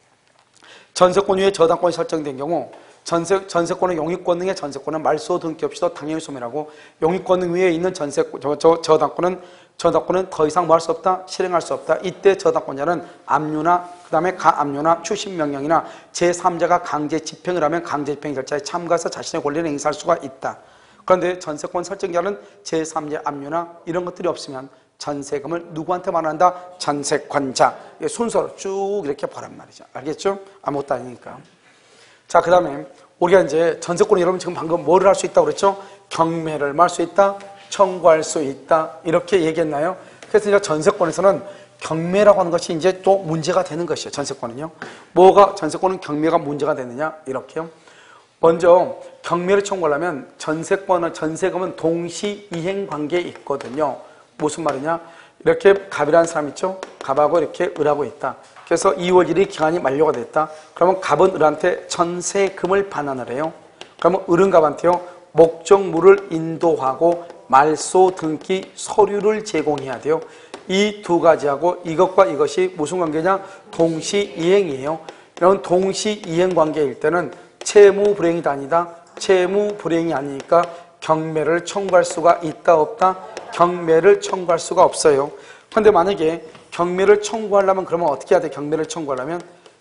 전세권 위에 저당권이 설정된 경우 전세권의 용익권능의 전세권은 말소 등기 없이도 당연히 소멸하고 용익권능 위에 있는 저당권은 더 이상 뭐 할 수 없다? 실행할 수 없다. 이때 저당권자는 압류나 그 다음에 가압류나 추심명령이나 제3자가 강제 집행을 하면 강제 집행 절차에 참가해서 자신의 권리를 행사할 수가 있다. 그런데 전세권 설정자는 제3자 압류나 이런 것들이 없으면 전세금을 누구한테 반환한다? 전세권자. 순서로 쭉 이렇게 보란 말이죠. 알겠죠? 아무것도 아니니까. 자, 그 다음에 우리가 이제 전세권을 여러분 지금 방금 뭐를 할 수 있다고 그랬죠? 경매를 할 수 있다, 청구할 수 있다 이렇게 얘기했나요? 그래서 이제 전세권에서는 경매라고 하는 것이 이제 또 문제가 되는 것이에요. 전세권은요. 전세권은 경매가 문제가 되느냐? 이렇게요. 먼저 경매를 청구하려면 전세금은 동시 이행 관계에 있거든요. 무슨 말이냐? 이렇게 갑이라는 사람 있죠? 갑하고 이렇게 을하고 있다. 그래서 2월 1일 기간이 만료가 됐다. 그러면 갑은 을한테 전세금을 반환을 해요. 그러면 을은 갑한테요, 목적물을 인도하고 말소 등기 서류를 제공해야 돼요. 이 두 가지하고 이것과 이것이 무슨 관계냐? 동시이행이에요. 이런 동시이행 관계일 때는 채무 불이행이 아니다. 채무 불이행이 아니니까 경매를 청구할 수가 있다 없다? 경매를 청구할 수가 없어요. 그런데 만약에 경매를 청구하려면 그러면 어떻게 해야 돼? 경매를 청구하려면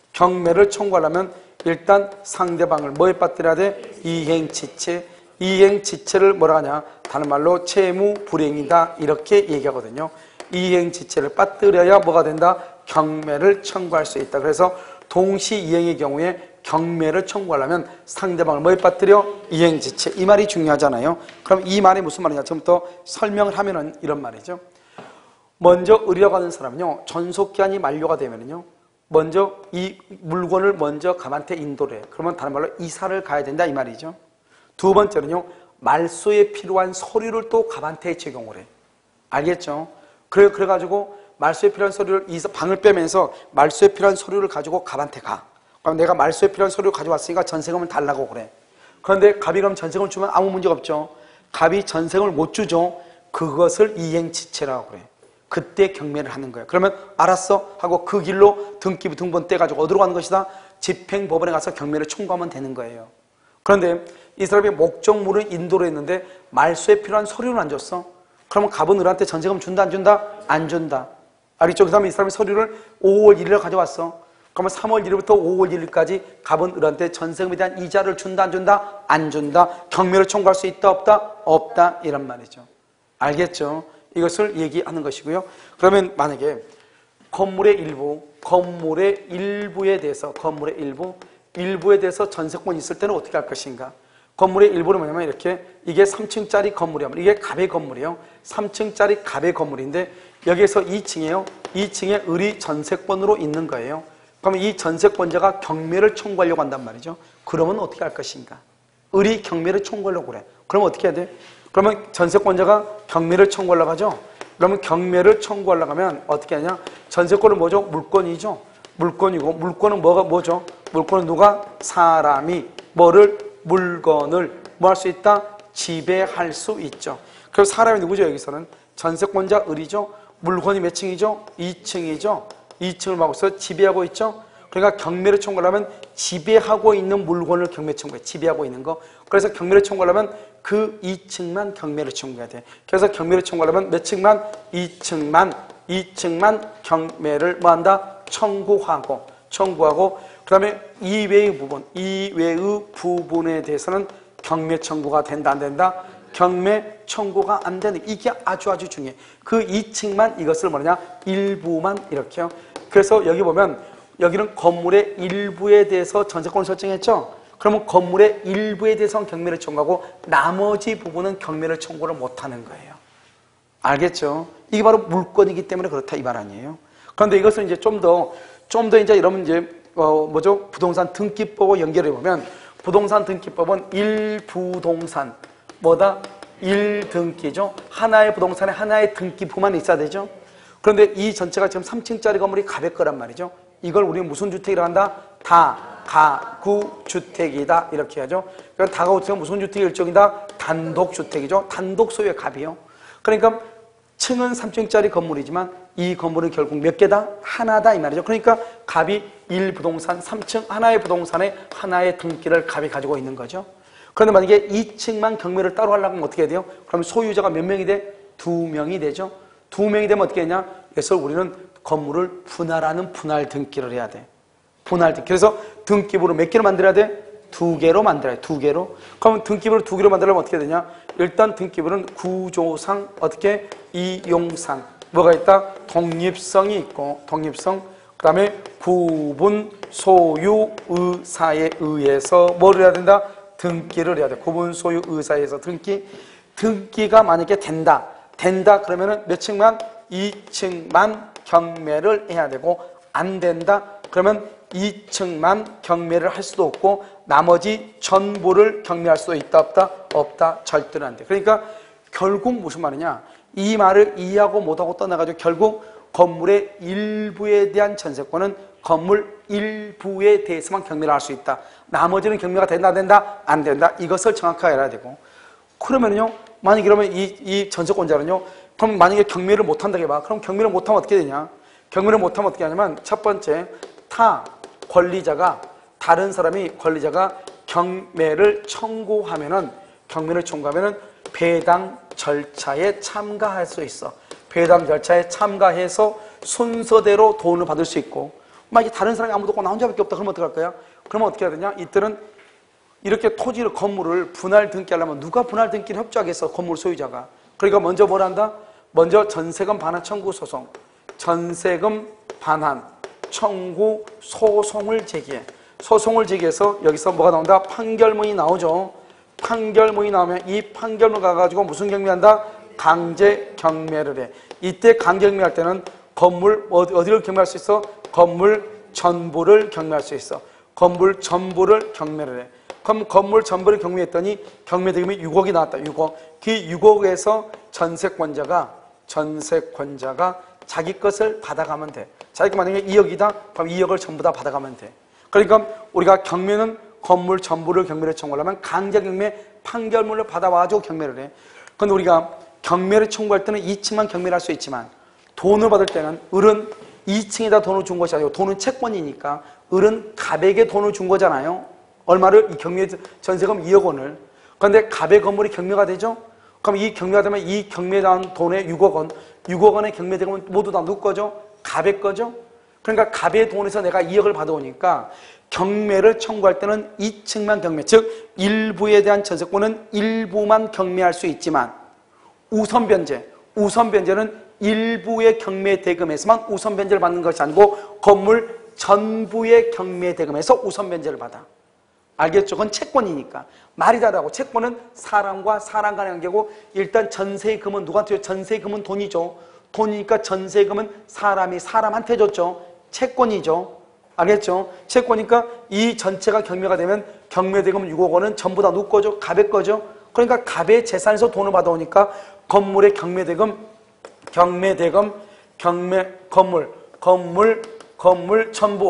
일단 상대방을 뭐에 빠뜨려야 돼? 이행지체. 이행지체를 뭐라 하냐? 다른 말로 채무 불이행이다 이렇게 얘기하거든요. 이행지체를 빠뜨려야 뭐가 된다? 경매를 청구할 수 있다. 그래서 동시이행의 경우에 경매를 청구하려면 상대방을 뭐에 빠뜨려? 이행지체. 이 말이 중요하잖아요. 그럼 이 말이 무슨 말이냐? 지금부터 설명을 하면은 이런 말이죠. 먼저 의뢰라고 하는 사람은요, 전속기한이 만료가 되면은요, 먼저 이 물건을 먼저 갑한테 인도를 해. 그러면 다른 말로 이사를 가야 된다 이 말이죠. 두 번째는요, 말소에 필요한 서류를 또 갑한테 제공을 해. 알겠죠? 그래가지고 말소에 필요한 서류를 방을 빼면서 말소에 필요한 서류를 가지고 갑한테 가. 그럼 내가 말소에 필요한 서류를 가져왔으니까 전세금을 달라고 그래. 그런데 갑이 그럼 전세금을 주면 아무 문제가 없죠. 갑이 전세금을 못 주죠. 그것을 이행지체라고 그래. 그때 경매를 하는 거예요. 그러면 알았어 하고 그 길로 등기부 등본 떼가지고 어디로 가는 것이다? 집행법원에 가서 경매를 청구하면 되는 거예요. 그런데 이 사람이 목적물을 인도를 했는데 말소에 필요한 서류는 안 줬어. 그러면 갑은 을한테 전세금 준다 안 준다? 안 준다. 알겠죠? 그 다음에 이 사람이 서류를 5월 1일에 가져왔어. 그러면 3월 1일부터 5월 1일까지 갑은 을한테 전세금에 대한 이자를 준다 안 준다? 안 준다. 경매를 청구할 수 있다 없다? 없다. 이란 말이죠. 알겠죠? 이것을 얘기하는 것이고요. 그러면 만약에 건물의 일부에 대해서 일부에 대해서 전세권이 있을 때는 어떻게 할 것인가? 건물의 일부는 뭐냐면 이렇게, 이게 3층짜리 건물이야. 이게 갑의 건물이에요. 3층짜리 갑의 건물인데 여기에서 2층이에요. 2층에 을이 전세권으로 있는 거예요. 그러면 이 전세권자가 경매를 청구하려고 한단 말이죠. 그러면 어떻게 할 것인가? 을이 경매를 청구하려고 그래. 그러면 어떻게 해야 돼? 그러면 전세권자가 경매를 청구하려고 하죠. 그러면 경매를 청구하려고 하면 어떻게 하냐? 전세권은 뭐죠? 물건이죠. 물건이고, 물건은 뭐죠? 물건은 누가? 사람이 물건을 뭐 할 수 있다? 지배할 수 있죠. 그래서 사람이 누구죠? 여기서는 전세권자 을이죠. 물건이 몇 층이죠? 2층이죠. 2층을 막고서 지배하고 있죠. 그러니까 경매를 청구하려면 지배하고 있는 물건을 경매 청구해. 지배하고 있는 거. 그래서 경매를 청구하려면 그 2층만 경매를 청구해야 돼. 그래서 경매를 청구하려면 몇 층만? 2층만 경매를 뭐 한다? 청구하고 그 다음에 이외의 부분에 대해서는 경매 청구가 된다 안 된다? 경매 청구가 안 되는, 이게 아주 중요해. 그 2층만 이것을 뭐냐? 일부만 이렇게요. 그래서 여기 보면 여기는 건물의 일부에 대해서 전세권을 설정했죠. 그러면 건물의 일부에 대해서는 경매를 청구하고 나머지 부분은 경매를 청구를 못하는 거예요. 알겠죠? 이게 바로 물건이기 때문에 그렇다 이 말 아니에요. 그런데 이것을 이제 좀 더 이제 여러분 이제 부동산 등기법과 연결해 보면, 부동산 등기법은 일부동산 뭐다? 1등기죠. 하나의 부동산에 하나의 등기부만 있어야 되죠. 그런데 이 전체가 지금 3층짜리 건물이 갑의 거란 말이죠. 이걸 우리는 무슨 주택이라고 한다? 다가구주택이다 이렇게 하죠. 그러니까 다가구주택은 무슨 주택의 일종이다? 단독주택이죠. 단독 소유의 갑이요. 그러니까 층은 3층짜리 건물이지만 이 건물은 결국 몇 개다? 하나다 이 말이죠. 그러니까 갑이 1부동산 3층 하나의 부동산에 하나의 등기를 갑이 가지고 있는 거죠. 그런데 만약에 2층만 경매를 따로 하려면 어떻게 해야 돼요? 그럼 소유자가 몇 명이 돼? 2명이 되죠. 2명이 되면 어떻게 하냐? 그래서 우리는 건물을 분할하는 분할 등기를 해야 돼. 분할 등기. 그래서 등기부를 몇 개로 만들어야 돼? 2개로 만들어야 돼. 2개로. 그럼 등기부를 2개로 만들려면 어떻게 되냐? 일단 등기부는 구조상 어떻게? 이용상 뭐가 있다? 독립성이 있고, 독립성. 그 다음에 구분 소유 의사에 의해서 뭐를 해야 된다? 등기를 해야 돼. 구분 소유 의사에서 등기가 만약에 된다 그러면은 몇 층만? 2층만 경매를 해야 되고, 안 된다 그러면 2층만 경매를 할 수도 없고 나머지 전부를 경매할 수도 있다 없다? 없다. 절대로 안 돼. 그러니까 결국 무슨 말이냐? 이 말을 이해하고 못하고 떠나가지고 결국 건물의 일부에 대한 전세권은 건물 일부에 대해서만 경매를 할 수 있다. 나머지는 경매가 된다 안 된다. 이것을 정확하게 알아야 되고, 그러면요 만약에 그러면 이 전세권자는요, 그럼 만약에 경매를 못한다고 해봐. 그럼 경매를 못하면 어떻게 되냐? 경매를 못하면 어떻게 하냐면, 첫 번째, 다른 사람이 권리자가 경매를 청구하면은 배당 절차에 참가할 수 있어. 배당 절차에 참가해서 순서대로 돈을 받을 수 있고, 만약에 다른 사람이 아무도 없고 나 혼자밖에 없다 그러면 어떡할 거야? 그러면 어떻게 해야 되냐? 이때는 이렇게 건물을 분할 등기하려면 누가 분할 등기를 협조하겠어? 건물 소유자가. 그러니까 먼저 뭘 한다? 먼저 전세금 반환 청구 소송, 전세금 반환 청구 소송을 제기해. 소송을 제기해서 여기서 뭐가 나온다? 판결문이 나오죠. 판결문이 나오면 이 판결문 가가지고 무슨 경매한다? 강제 경매를 해. 이때 강제 경매할 때는 건물 어디를 경매할 수 있어? 건물 전부를 경매할 수 있어. 건물 전부를 경매를 해. 그럼 건물 전부를 경매했더니 경매대금이 6억이 나왔다. 6억. 그 6억에서 전세권자가 자기 것을 받아가면 돼. 자기가 만약에 2억이다. 그럼 2억을 전부 다 받아가면 돼. 그러니까 우리가 경매는 건물 전부를 경매를 청구하려면 강제 경매 판결문을 받아와가지고 경매를 해. 근데 우리가 경매를 청구할 때는 2층만 경매를 할 수 있지만 돈을 받을 때는 을은 2층에다 돈을 준 것이 아니고 돈은 채권이니까 을은 갑에게 돈을 준 거잖아요. 얼마를? 이 경매 전세금 2억 원을. 그런데 갑의 건물이 경매가 되죠? 그럼 이 경매가 되면 이 경매한 돈의 6억 원, 6억 원의 경매대금은 모두 다 누구 거죠? 갑의 거죠? 그러니까 갑의 돈에서 내가 2억을 받아오니까 경매를 청구할 때는 2층만 경매, 즉 일부에 대한 전세권은 일부만 경매할 수 있지만 우선변제는 일부의 경매대금에서만 우선변제를 받는 것이 아니고 건물 전부의 경매대금에서 우선변제를 받아. 알겠죠? 그건 채권이니까. 말이 다르고 채권은 사람과 사람 간의 관계고 일단 전세금은 누구한테 줘? 전세금은 돈이죠. 돈이니까 전세금은 사람이 사람한테 줬죠. 채권이죠. 알겠죠? 채권이니까 이 전체가 경매가 되면 경매대금 6억 원은 전부 다 누구 거죠? 갑의 거죠. 그러니까 갑의 재산에서 돈을 받아오니까 건물의 경매대금, 건물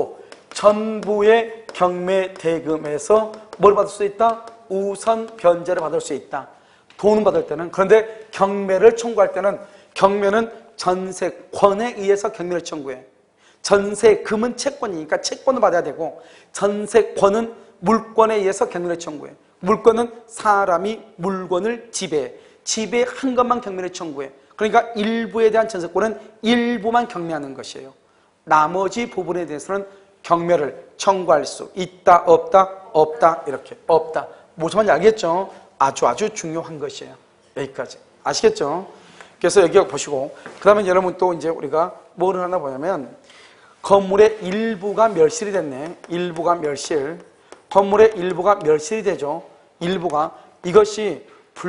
전부의 경매대금에서 뭘 받을 수 있다? 우선 변제를 받을 수 있다. 돈을 받을 때는. 그런데 경매를 청구할 때는 경매는 전세권에 의해서 경매를 청구해. 전세금은 채권이니까 채권을 받아야 되고 전세권은 물권에 의해서 경매를 청구해. 물권은 사람이 물건을 지배한 것만 경매를 청구해. 그러니까 일부에 대한 전세권은 일부만 경매하는 것이에요. 나머지 부분에 대해서는 경매를 청구할 수 있다, 없다, 이렇게. 없다. 무슨 말인지 알겠죠? 아주 중요한 것이에요. 여기까지. 아시겠죠? 그래서 여기 보시고, 그 다음에 여러분 또 이제 우리가 뭘 하나 보냐면, 건물의 일부가 멸실이 됐네. 일부가 멸실. 건물의 일부가 멸실이 되죠. 일부가. 이것이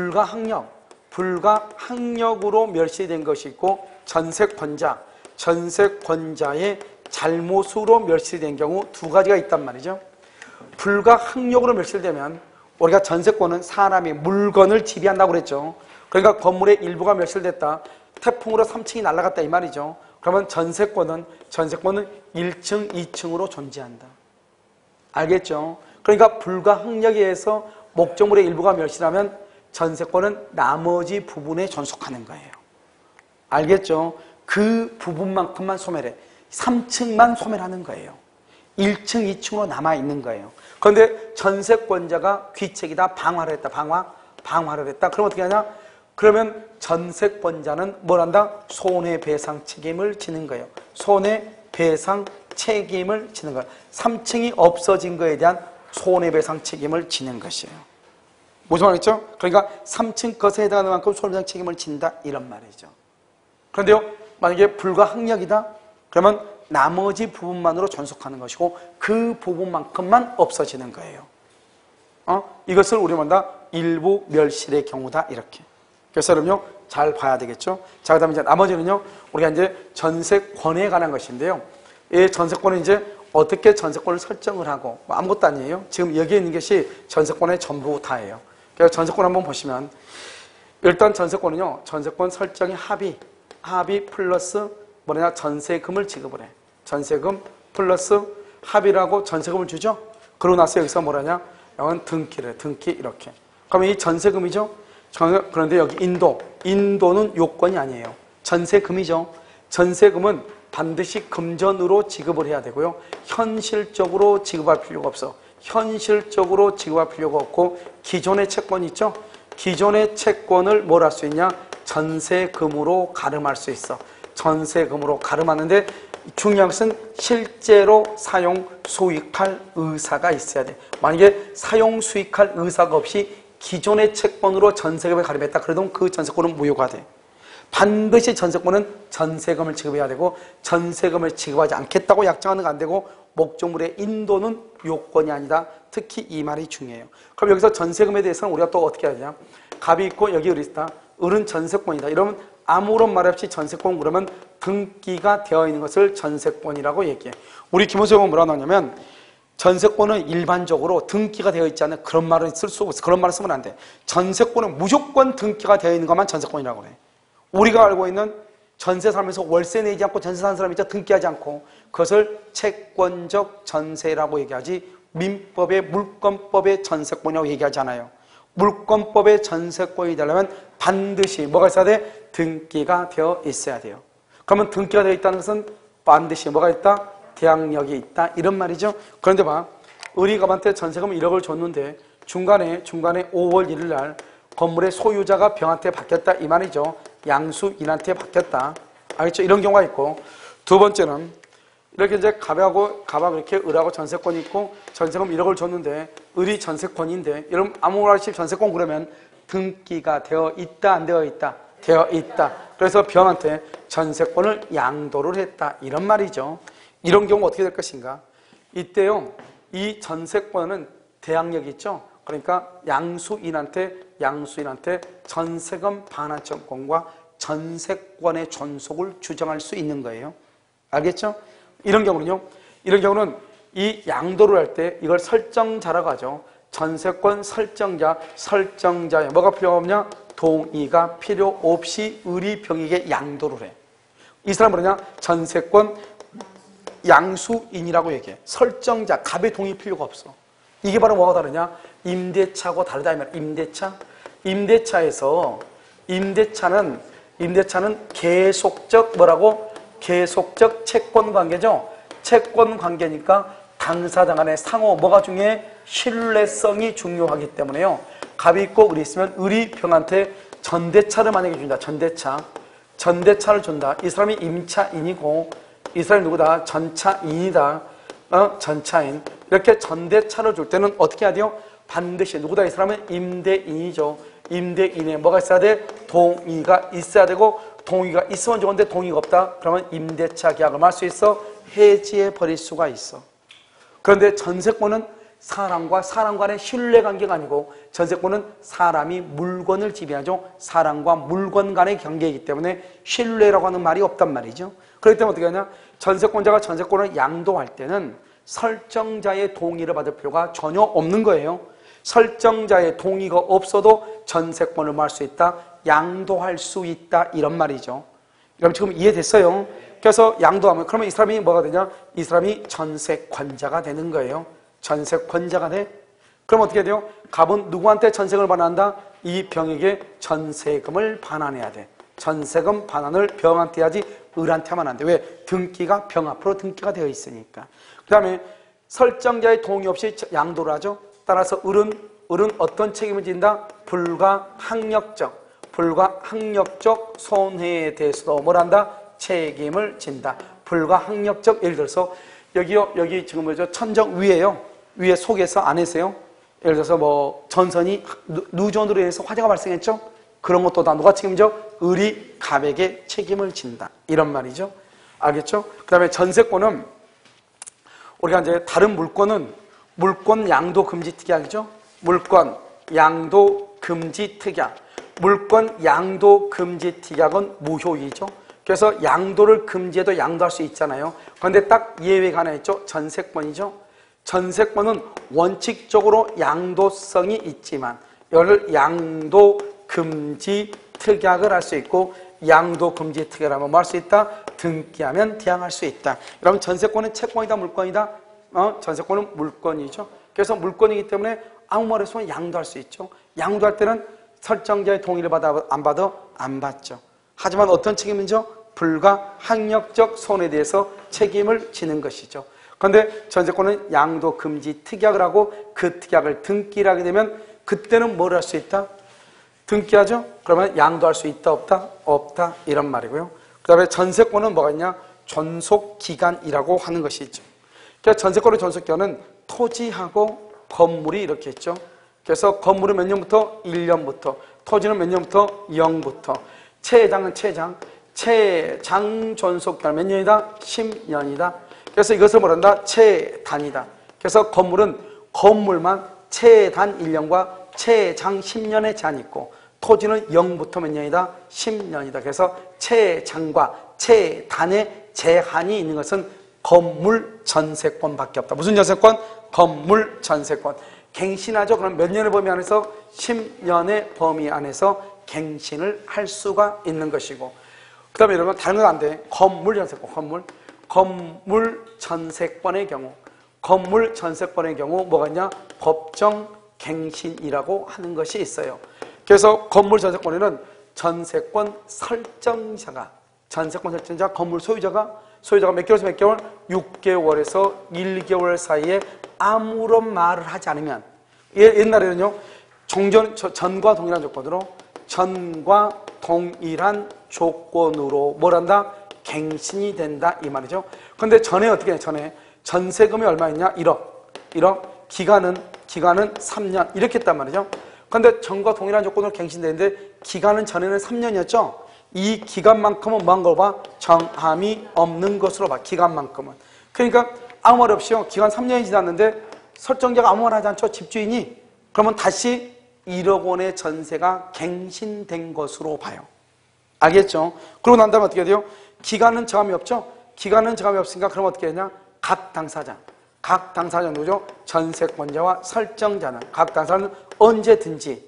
불가항력으로 멸실된 것이 있고, 전세권자의 잘못으로 멸실된 경우 두 가지가 있단 말이죠. 불가항력으로 멸실되면 우리가 전세권은 사람이 물건을 지배한다고 그랬죠. 그러니까 건물의 일부가 멸실됐다. 태풍으로 3층이 날아갔다 이 말이죠. 그러면 전세권은 1층, 2층으로 존재한다. 알겠죠? 그러니까 불가항력에 의해서 목적물의 일부가 멸실하면 전세권은 나머지 부분에 존속하는 거예요. 알겠죠? 그 부분만큼만 소멸해. 3층만 소멸하는 거예요. 1층, 2층으로 남아있는 거예요. 그런데 전세권자가 귀책이다, 방화를 했다, 방화를 했다. 그럼 어떻게 하냐? 그러면 전세권자는 뭘 한다? 손해배상 책임을 지는 거예요. 손해배상 책임을 지는 거예요. 3층이 없어진 거에 대한 손해배상 책임을 지는 것이에요. 무슨 말이죠? 그러니까 3층 것에 해당하는 만큼 손해배상 책임을 진다 이런 말이죠. 그런데요, 만약에 불가항력이다? 그러면 나머지 부분만으로 존속하는 것이고 그 부분만큼만 없어지는 거예요. 이것을 우리 말한다 일부 멸실의 경우다 이렇게. 그래서 여러분요 잘 봐야 되겠죠. 자, 그다음에 이제 나머지는요 우리가 이제 전세권에 관한 것인데요. 이 전세권은 이제 어떻게 전세권을 설정을 하고 뭐 아무것도 아니에요. 지금 여기에 있는 것이 전세권의 전부 다예요. 그래서 전세권 한번 보시면 일단 전세권은요 전세권 설정이 합의 플러스 뭐냐 전세금을 지급을 해. 전세금 플러스 합의라고 전세금을 주죠. 그러고 나서 여기서 뭐라냐? 이건 등기 이렇게. 그러면 이 전세금이죠. 그런데 여기 인도는 요건이 아니에요. 전세금이죠. 전세금은 반드시 금전으로 지급을 해야 되고요. 현실적으로 지급할 필요가 없어. 현실적으로 지급할 필요가 없고 기존의 채권이 있죠. 기존의 채권을 뭘 할 수 있냐? 전세금으로 가름할 수 있어. 전세금으로 가름하는데 중요한 것은 실제로 사용 수익할 의사가 있어야 돼. 만약에 사용 수익할 의사가 없이 기존의 채권으로 전세금에 가름했다 그러면 그 전세권은 무효가 돼. 반드시 전세권은 전세금을 지급해야 되고 전세금을 지급하지 않겠다고 약정하는 건 안 되고 목적물의 인도는 요건이 아니다. 특히 이 말이 중요해요. 그럼 여기서 전세금에 대해서는 우리가 또 어떻게 해야 되냐? 갑이 있고 여기 을이 있다. 을은 전세권이다. 이러면 아무런 말 없이 전세권 그러면 등기가 되어 있는 것을 전세권이라고 얘기해. 우리 기본적으로 뭐라 하냐면 전세권은 일반적으로 등기가 되어 있지 않은 그런 말을 쓸 수 없어. 그런 말을 쓰면 안 돼. 전세권은 무조건 등기가 되어 있는 것만 전세권이라고 그래. 우리가 알고 있는 전세 살면서 월세 내지 않고 전세 사는 사람이 있죠. 등기하지 않고 그것을 채권적 전세라고 얘기하지 민법의 물권법의 전세권이라고 얘기하잖아요. 물권법의 전세권이 되려면 반드시 뭐가 있어야 돼? 등기가 되어 있어야 돼요. 그러면 등기가 되어 있다는 것은 반드시 뭐가 있다? 대항력이 있다 이런 말이죠. 그런데 봐, 을이 갑한테 전세금 1억을 줬는데 중간에 5월 1일 날 건물의 소유자가 병한테 바뀌었다 이 말이죠. 양수인한테 바뀌었다. 알겠죠? 이런 경우가 있고, 두 번째는 이렇게 이제 갑하고 이렇게 을하고 전세권이 있고 전세금 1억을 줬는데 을이 전세권인데 여러분 아무 말 없이 전세권 그러면 등기가 되어 있다 안 되어 있다? 되어 있다. 그래서 병한테 전세권을 양도를 했다 이런 말이죠. 이런 경우 어떻게 될 것인가? 이때요 이 전세권은 대항력이 있죠. 그러니까 양수인한테 전세금 반환점권과 전세권의 존속을 주장할 수 있는 거예요. 알겠죠? 이런 경우는 이 양도를 할 때 이걸 설정자라고 하죠. 전세권 설정자에 뭐가 필요가 없냐? 동의가 필요 없이 을이 병에게 양도를 해. 이 사람은 뭐냐? 전세권 양수인이라고 얘기해. 설정자, 갑의 동의 필요가 없어. 이게 바로 뭐가 다르냐? 임대차하고 다르다 이 말이야. 임대차는 계속적 뭐라고? 계속적 채권 관계죠. 채권 관계니까 당사자 간의 상호 뭐가 중요해? 신뢰성이 중요하기 때문에요. 갑이 있고 을이 있으면 을이 병한테 전대차를 만약에 준다. 전대차를 준다. 이 사람이 임차인이고 이 사람이 누구다? 전차인이다. 전차인. 이렇게 전대차를 줄 때는 어떻게 해야 돼요? 반드시 누구다? 이 사람은 임대인이죠. 임대인에 뭐가 있어야 돼? 동의가 있어야 되고 동의가 있으면 좋은데 동의가 없다? 그러면 임대차 계약을 할 수 있어? 해지해 버릴 수가 있어. 그런데 전세권은 사람과 사람 간의 신뢰관계가 아니고 전세권은 사람이 물건을 지배하죠. 사람과 물건 간의 관계이기 때문에 신뢰라고 하는 말이 없단 말이죠. 그렇기 때문에 어떻게 하냐? 전세권자가 전세권을 양도할 때는 설정자의 동의를 받을 필요가 전혀 없는 거예요. 설정자의 동의가 없어도 전세권을 뭐 할 수 있다? 양도할 수 있다 이런 말이죠. 그럼 지금 이해됐어요? 그래서 양도하면 그러면 이 사람이 뭐가 되냐? 이 사람이 전세권자가 되는 거예요. 전세권자가 돼. 그럼 어떻게 돼요? 갑은 누구한테 전세금을 반환한다? 이 병에게 전세금을 반환해야 돼. 전세금 반환을 병한테 해야지 을한테 하면 안 돼. 왜? 등기가 병 앞으로 등기가 되어 있으니까. 그 다음에 설정자의 동의 없이 양도를 하죠. 따라서 을은 어떤 책임을 진다? 불가항력적 손해에 대해서도 뭘 한다? 책임을 진다. 불가항력적. 예를 들어서 여기 지금 뭐죠? 천정 위에요. 위에 속에서 안에서요. 예를 들어서 뭐 전선이 누전으로 인해서 화재가 발생했죠. 그런 것도 다 누가 책임져? 을이 갑에게 책임을 진다. 이런 말이죠. 알겠죠? 그 다음에 전세권은 우리가 이제 다른 물권 양도 금지 특약이죠. 물권 양도 금지 특약. 물권 양도 금지 특약은 무효이죠. 그래서 양도를 금지해도 양도할 수 있잖아요. 그런데 딱 예외가 하나 있죠. 전세권이죠. 전세권은 원칙적으로 양도성이 있지만 이걸 양도 금지 특약을 할 수 있고 양도 금지 특약을 하면 뭐 할 수 있다? 등기하면 대항할 수 있다. 그러면 전세권은 채권이다 물권이다? 전세권은 물권이죠. 그래서 물권이기 때문에 아무 말 없으면 양도할 수 있죠. 양도할 때는 설정자의 동의를 받아 안 받아? 안 받죠. 하지만 어떤 책임이죠? 불가항력적 손해에 대해서 책임을 지는 것이죠. 그런데 전세권은 양도 금지 특약을 하고 그 특약을 등기를 하게 되면 그때는 뭘 할 수 있다? 등기하죠? 그러면 양도할 수 있다 없다? 없다 이런 말이고요. 그 다음에 전세권은 뭐가 있냐? 존속기간이라고 하는 것이 있죠. 그래서 전세권의 존속기간은 토지하고 건물이 이렇게 있죠. 그래서 건물은 몇 년부터? 1년부터. 토지는 몇 년부터? 0부터. 최장은 최장 존속기간 몇 년이다? 10년이다. 그래서 이것을 뭐란다? 최단이다. 그래서 건물만 최단 1년과 최장 10년의 제한이 있고 토지는 0부터 몇 년이다? 10년이다. 그래서 최장과 최단의 제한이 있는 것은 건물 전세권밖에 없다. 무슨 전세권? 건물 전세권. 갱신하죠. 그럼 몇 년의 범위 안에서? 10년의 범위 안에서 갱신을 할 수가 있는 것이고, 그 다음에 여러분 다른 건 안 돼. 건물 전세권. 건물 전세권의 경우 뭐가 있냐? 법정 갱신이라고 하는 것이 있어요. 그래서 건물 전세권에는 전세권 설정자, 건물 소유자가 몇 개월에서 몇 개월? 6개월에서 1개월 사이에 아무런 말을 하지 않으면, 옛날에는요, 전과 동일한 조건으로 뭐란다? 갱신이 된다 이 말이죠. 근데 전에 어떻게 해? 전세금이 얼마였냐? 1억. 기간은 3년 이렇게 했단 말이죠. 근데 전과 동일한 조건으로 갱신되는데 기간은 전에는 3년이었죠. 이 기간만큼은 뭐한 걸 봐? 정함이 없는 것으로 봐. 기간만큼은. 그러니까 아무 말 없이요. 기간 3년이 지났는데 설정자가 아무 말 하지 않죠. 집주인이. 그러면 다시 1억 원의 전세가 갱신된 것으로 봐요. 알겠죠? 그러고 난 다음에 어떻게 돼요? 기간은 정함이 없죠? 기간은 정함이 없으니까 그럼 어떻게 되냐? 각 당사자 누구죠? 전세권자와 설정자는, 각 당사자는 언제든지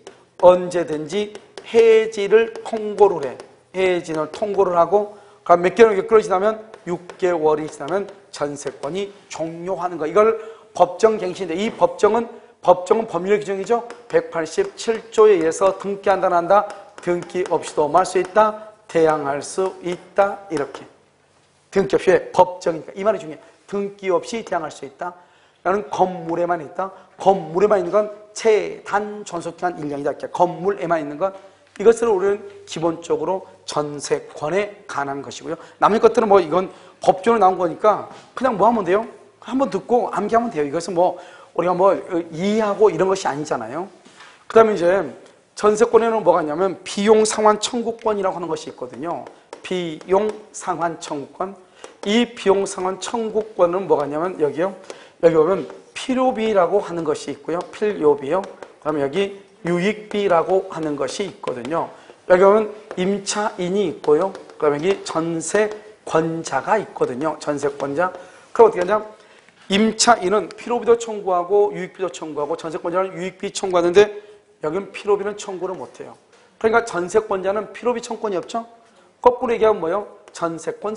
해지를 통고를 해. 해지를 통고를 하고, 그럼 몇 개월이 지나면 6개월이 지나면 전세권이 종료하는 거. 이걸 법정갱신인데, 이 법정은 법률 규정이죠. 187조에 의해서 등기한다 한다. 등기 없이도 말 수 있다. 대항할 수 있다. 이렇게. 등기 없이 법정이니까. 이 말이 중요해. 등기 없이 대항할 수 있다. 라는 건물에만 있다. 건물에만 있는 건 최단 존속기간 1년이다. 이렇게. 건물에만 있는 건, 이것을 우리는 기본적으로 전세권에 관한 것이고요. 남의 것들은 뭐 이건 법조로 나온 거니까 그냥 뭐 하면 돼요? 한번 듣고 암기하면 돼요. 이것은 뭐 우리가 뭐 이해하고 이런 것이 아니잖아요. 그 다음에 이제 전세권에는 뭐가 있냐면 비용상환 청구권이라고 하는 것이 있거든요. 비용상환 청구권. 이 비용상환 청구권은 뭐가 있냐면 여기 보면 필요비라고 하는 것이 있고요. 필요비요. 그 다음에 여기 유익비라고 하는 것이 있거든요. 여기 보면 임차인이 있고요. 그 다음에 여기 전세권자가 있거든요. 전세권자. 그럼 어떻게 하냐? 임차인은 필요비도 청구하고 유익비도 청구하고, 전세권자는 유익비 청구하는데 여기는 필요비는 청구를 못해요. 그러니까 전세권자는 필요비 청구권이 없죠. 거꾸로 얘기하면 뭐예요? 전세권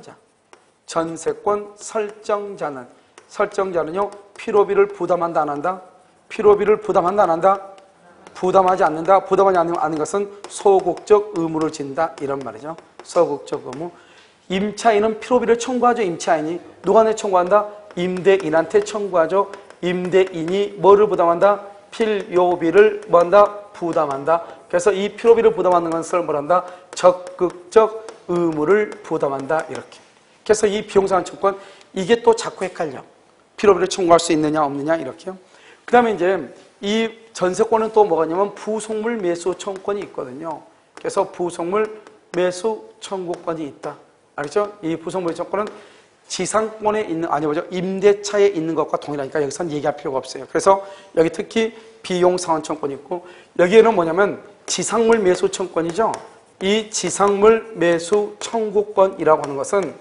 설정자는요, 필요비를 부담한다 안 한다? 필요비를 부담한다 안 한다? 부담하지 않는다. 부담하지 않는 것은 소극적 의무를 진다 이런 말이죠. 소극적 의무. 임차인은 필요비를 청구하죠. 임차인이. 누구한테 청구한다? 임대인한테 청구하죠. 임대인이 뭐를 부담한다? 필요비를 뭐한다? 부담한다. 그래서 이 필요비를 부담하는 것을 뭐란다? 적극적 의무를 부담한다. 이렇게. 그래서 이 비용상환 청구권, 이게 또 자꾸 헷갈려. 필요비를 청구할 수 있느냐 없느냐 이렇게요. 그 다음에 이제 이 전세권은 또 뭐가 있냐면 부속물 매수 청구권이 있거든요. 그래서 부속물 매수 청구권이 있다. 알겠죠? 이 부속물 청구권은 지상권에 있는, 임대차에 있는 것과 동일하니까 여기서는 얘기할 필요가 없어요. 그래서 여기 특히 비용상환 청구권이 있고, 여기에는 뭐냐면 지상물 매수 청구권이죠. 이 지상물 매수 청구권이라고 하는 것은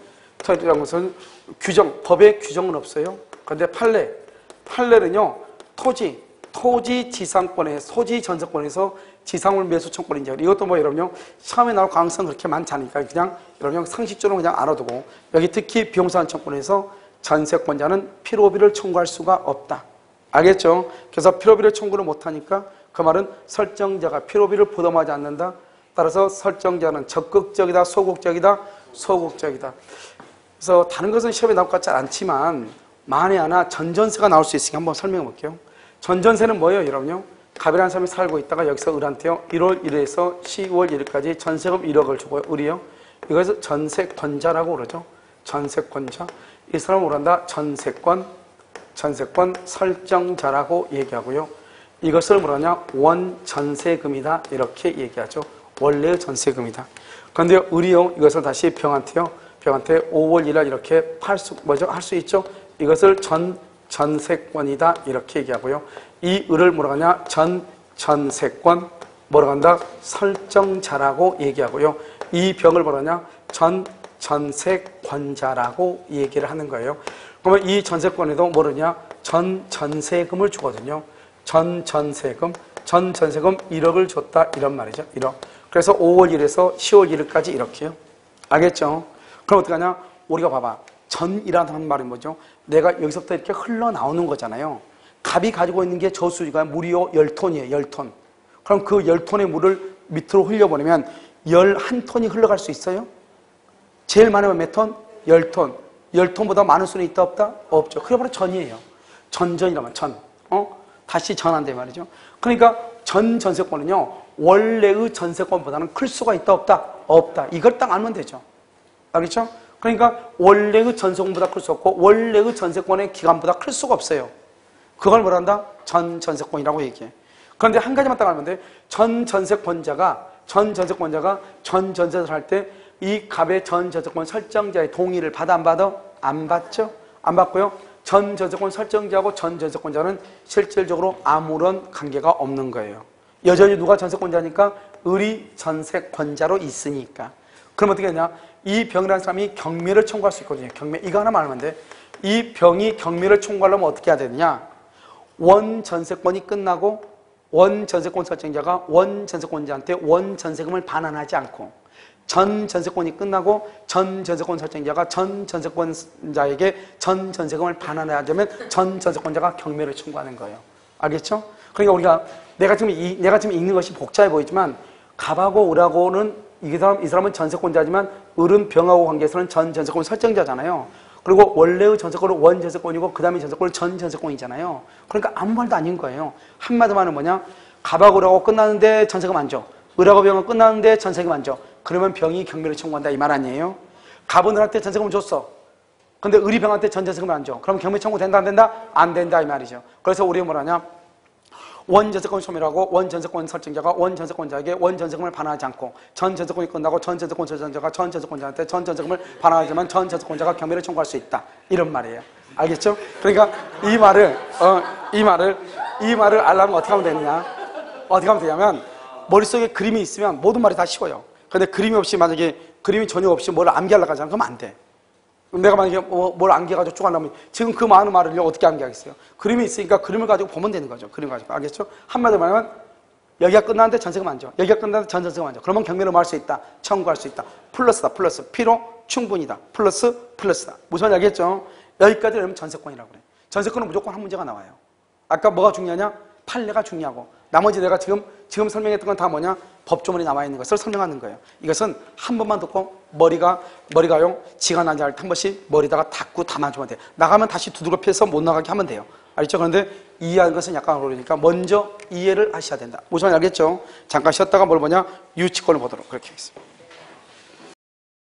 법의 규정은 없어요. 그런데 판례는요, 토지 전세권에서 지상물 매수 청구권인지, 이것도 뭐 여러분요, 시험에 나올 가능성은 그렇게 많지 않으니까 그냥 여러분 상식적으로 그냥 알아두고, 여기 특히 비용상환 청구권에서 전세권자는 필요비를 청구할 수가 없다. 알겠죠? 그래서 필요비를 청구를 못하니까 그 말은 설정자가 필요비를 부담하지 않는다. 따라서 설정자는 적극적이다, 소극적이다. 그래서 다른 것은 시험에 나올 것 같지 않지만 만에 하나 전전세가 나올 수 있으니까 한번 설명해 볼게요. 전전세는 뭐예요, 여러분요? 갑이라는 사람이 살고 있다가 여기서 을한테요, 1월 1일에서 10월 1일까지 전세금 1억을 주고요. 을이요. 이것을 전세권자라고 그러죠. 전세권자. 이 사람을 뭐란다? 전세권 설정자라고 얘기하고요. 이것을 뭐라냐? 원전세금이다. 이렇게 얘기하죠. 원래의 전세금이다. 그런데 의리용 이것을 다시 병한테 5월 1일 이렇게 할 수 있죠. 이것을 전세권이다 이렇게 얘기하고요. 이 을을 뭐라고 하냐? 전세권 뭐라고 한다? 설정자라고 얘기하고요. 이 병을 뭐라고 하냐? 전세권자라고 얘기를 하는 거예요. 그러면 이 전세권에도 뭐르냐? 전세금을 주거든요. 전세금 1억을 줬다 이런 말이죠. 1억. 그래서 5월 1일에서 10월 1일까지 이렇게요. 알겠죠? 그럼 어떻게 하냐? 우리가 봐봐. 전이라는 말이 뭐죠? 내가 여기서부터 이렇게 흘러나오는 거잖아요. 갑이 가지고 있는 게 저수지가 무려 10톤이에요. 10톤. 그럼 그 10톤의 물을 밑으로 흘려보내면 11톤이 흘러갈 수 있어요? 제일 많으면 몇 톤? 10톤. 10톤보다 많은 수는 있다 없다? 없죠. 그게 바로 전이에요. 전이라면 전. 다시 전한대 말이죠. 그러니까 전세권은요. 원래의 전세권보다는 클 수가 있다 없다? 없다. 이걸 딱 알면 되죠. 알겠죠? 그러니까 원래의 전세권보다 클 수 없고 원래의 전세권의 기간보다 클 수가 없어요. 그걸 뭐라 한다? 전세권이라고 얘기해. 그런데 한 가지만 딱 알면 돼. 전전세권자가 전전세를 할 때 이 갑의 전전세권 설정자의 동의를 받아 안 받아? 안 받죠? 안 받고요. 전전세권 설정자하고 전전세권자는 실질적으로 아무런 관계가 없는 거예요. 여전히 누가 전세권자니까? 을이 전세권자로 있으니까. 그럼 어떻게 되냐? 이 병이라는 사람이 경매를 청구할 수 있거든요. 경매. 이거 하나만 알면 돼. 이 병이 경매를 청구하려면 어떻게 해야 되느냐? 원전세권이 끝나고 원전세권 설정자가 원전세권자한테 원전세금을 반환하지 않고 전전세권이 끝나고 전전세권 설정자가 전전세권자에게 전전세금을 반환하자면 전전세권자가 경매를 청구하는 거예요. 알겠죠? 그러니까 우리가 내가 지금 읽는 것이 복잡해 보이지만 갑하고 을하고는 이 사람은 전세권자지만 을은 병하고 관계에서는 전전세권 설정자잖아요. 그리고 원래의 전세권은 원전세권이고 그 다음에 전세권은 전전세권이잖아요. 그러니까 아무 말도 아닌 거예요. 한마디로 말하면 뭐냐? 갑하고 을하고 끝나는데 전세금 안 줘. 을하고 병은 끝나는데 전세금 안 줘. 그러면 병이 경매를 청구한다 이 말 아니에요? 갑은 을한테 전세금을 줬어. 근데 을이 병한테 전세금을 안 줘. 그럼 경매 청구 된다 안 된다? 안 된다 이 말이죠. 그래서 우리가 뭐라냐? 원전세권 소멸하고 원전세권 설정자가 원전세권자에게 원전세금을 반환하지 않고 전전세권이 끝나고 전전세권 설정자가 전전세권자한테 전전세금을 반환하지만 전전세권자가 경매를 청구할 수 있다. 이런 말이에요. 알겠죠? 그러니까 이 말을 알려면 어떻게 하면 되느냐? 어떻게 하면 되냐면 머릿속에 그림이 있으면 모든 말이 다 쉬워요. 근데 그림이 없이 만약에 그림이 전혀 없이 뭘 암기하려고 하잖아. 그러면 안 돼. 내가 만약에 뭘 암기해가지고 쭉 하려면 지금 그 많은 말을 어떻게 암기하겠어요? 그림이 있으니까 그림을 가지고 보면 되는 거죠. 그림 가지고. 알겠죠? 한마디로 말하면 여기가 끝났는데 전세금 안 줘. 여기가 끝났는데 전세금 안 줘. 그러면 경매를 뭐 할 수 있다? 청구할 수 있다. 플러스다. 플러스. 피로 충분이다. 플러스다. 무슨 말인지 알겠죠? 여기까지 되면 전세권이라고 그래. 전세권은 무조건 한 문제가 나와요. 아까 뭐가 중요하냐? 판례가 중요하고 나머지 내가 지금 설명했던 건 다 뭐냐? 법조문에 나와 있는 것을 설명하는 거예요. 이것은 한 번만 듣고 머리가요 지가 나지 않을 때 한 번씩 머리다가 닫고 담아주면 돼요. 나가면 다시 두들겨 패서 못 나가게 하면 돼요. 알죠? 그런데 이해하는 것은 약간 어려우니까 먼저 이해를 하셔야 된다. 무슨 말인지 알겠죠? 잠깐 쉬었다가 뭘 보냐? 유치권을 보도록 그렇게 하겠습니다.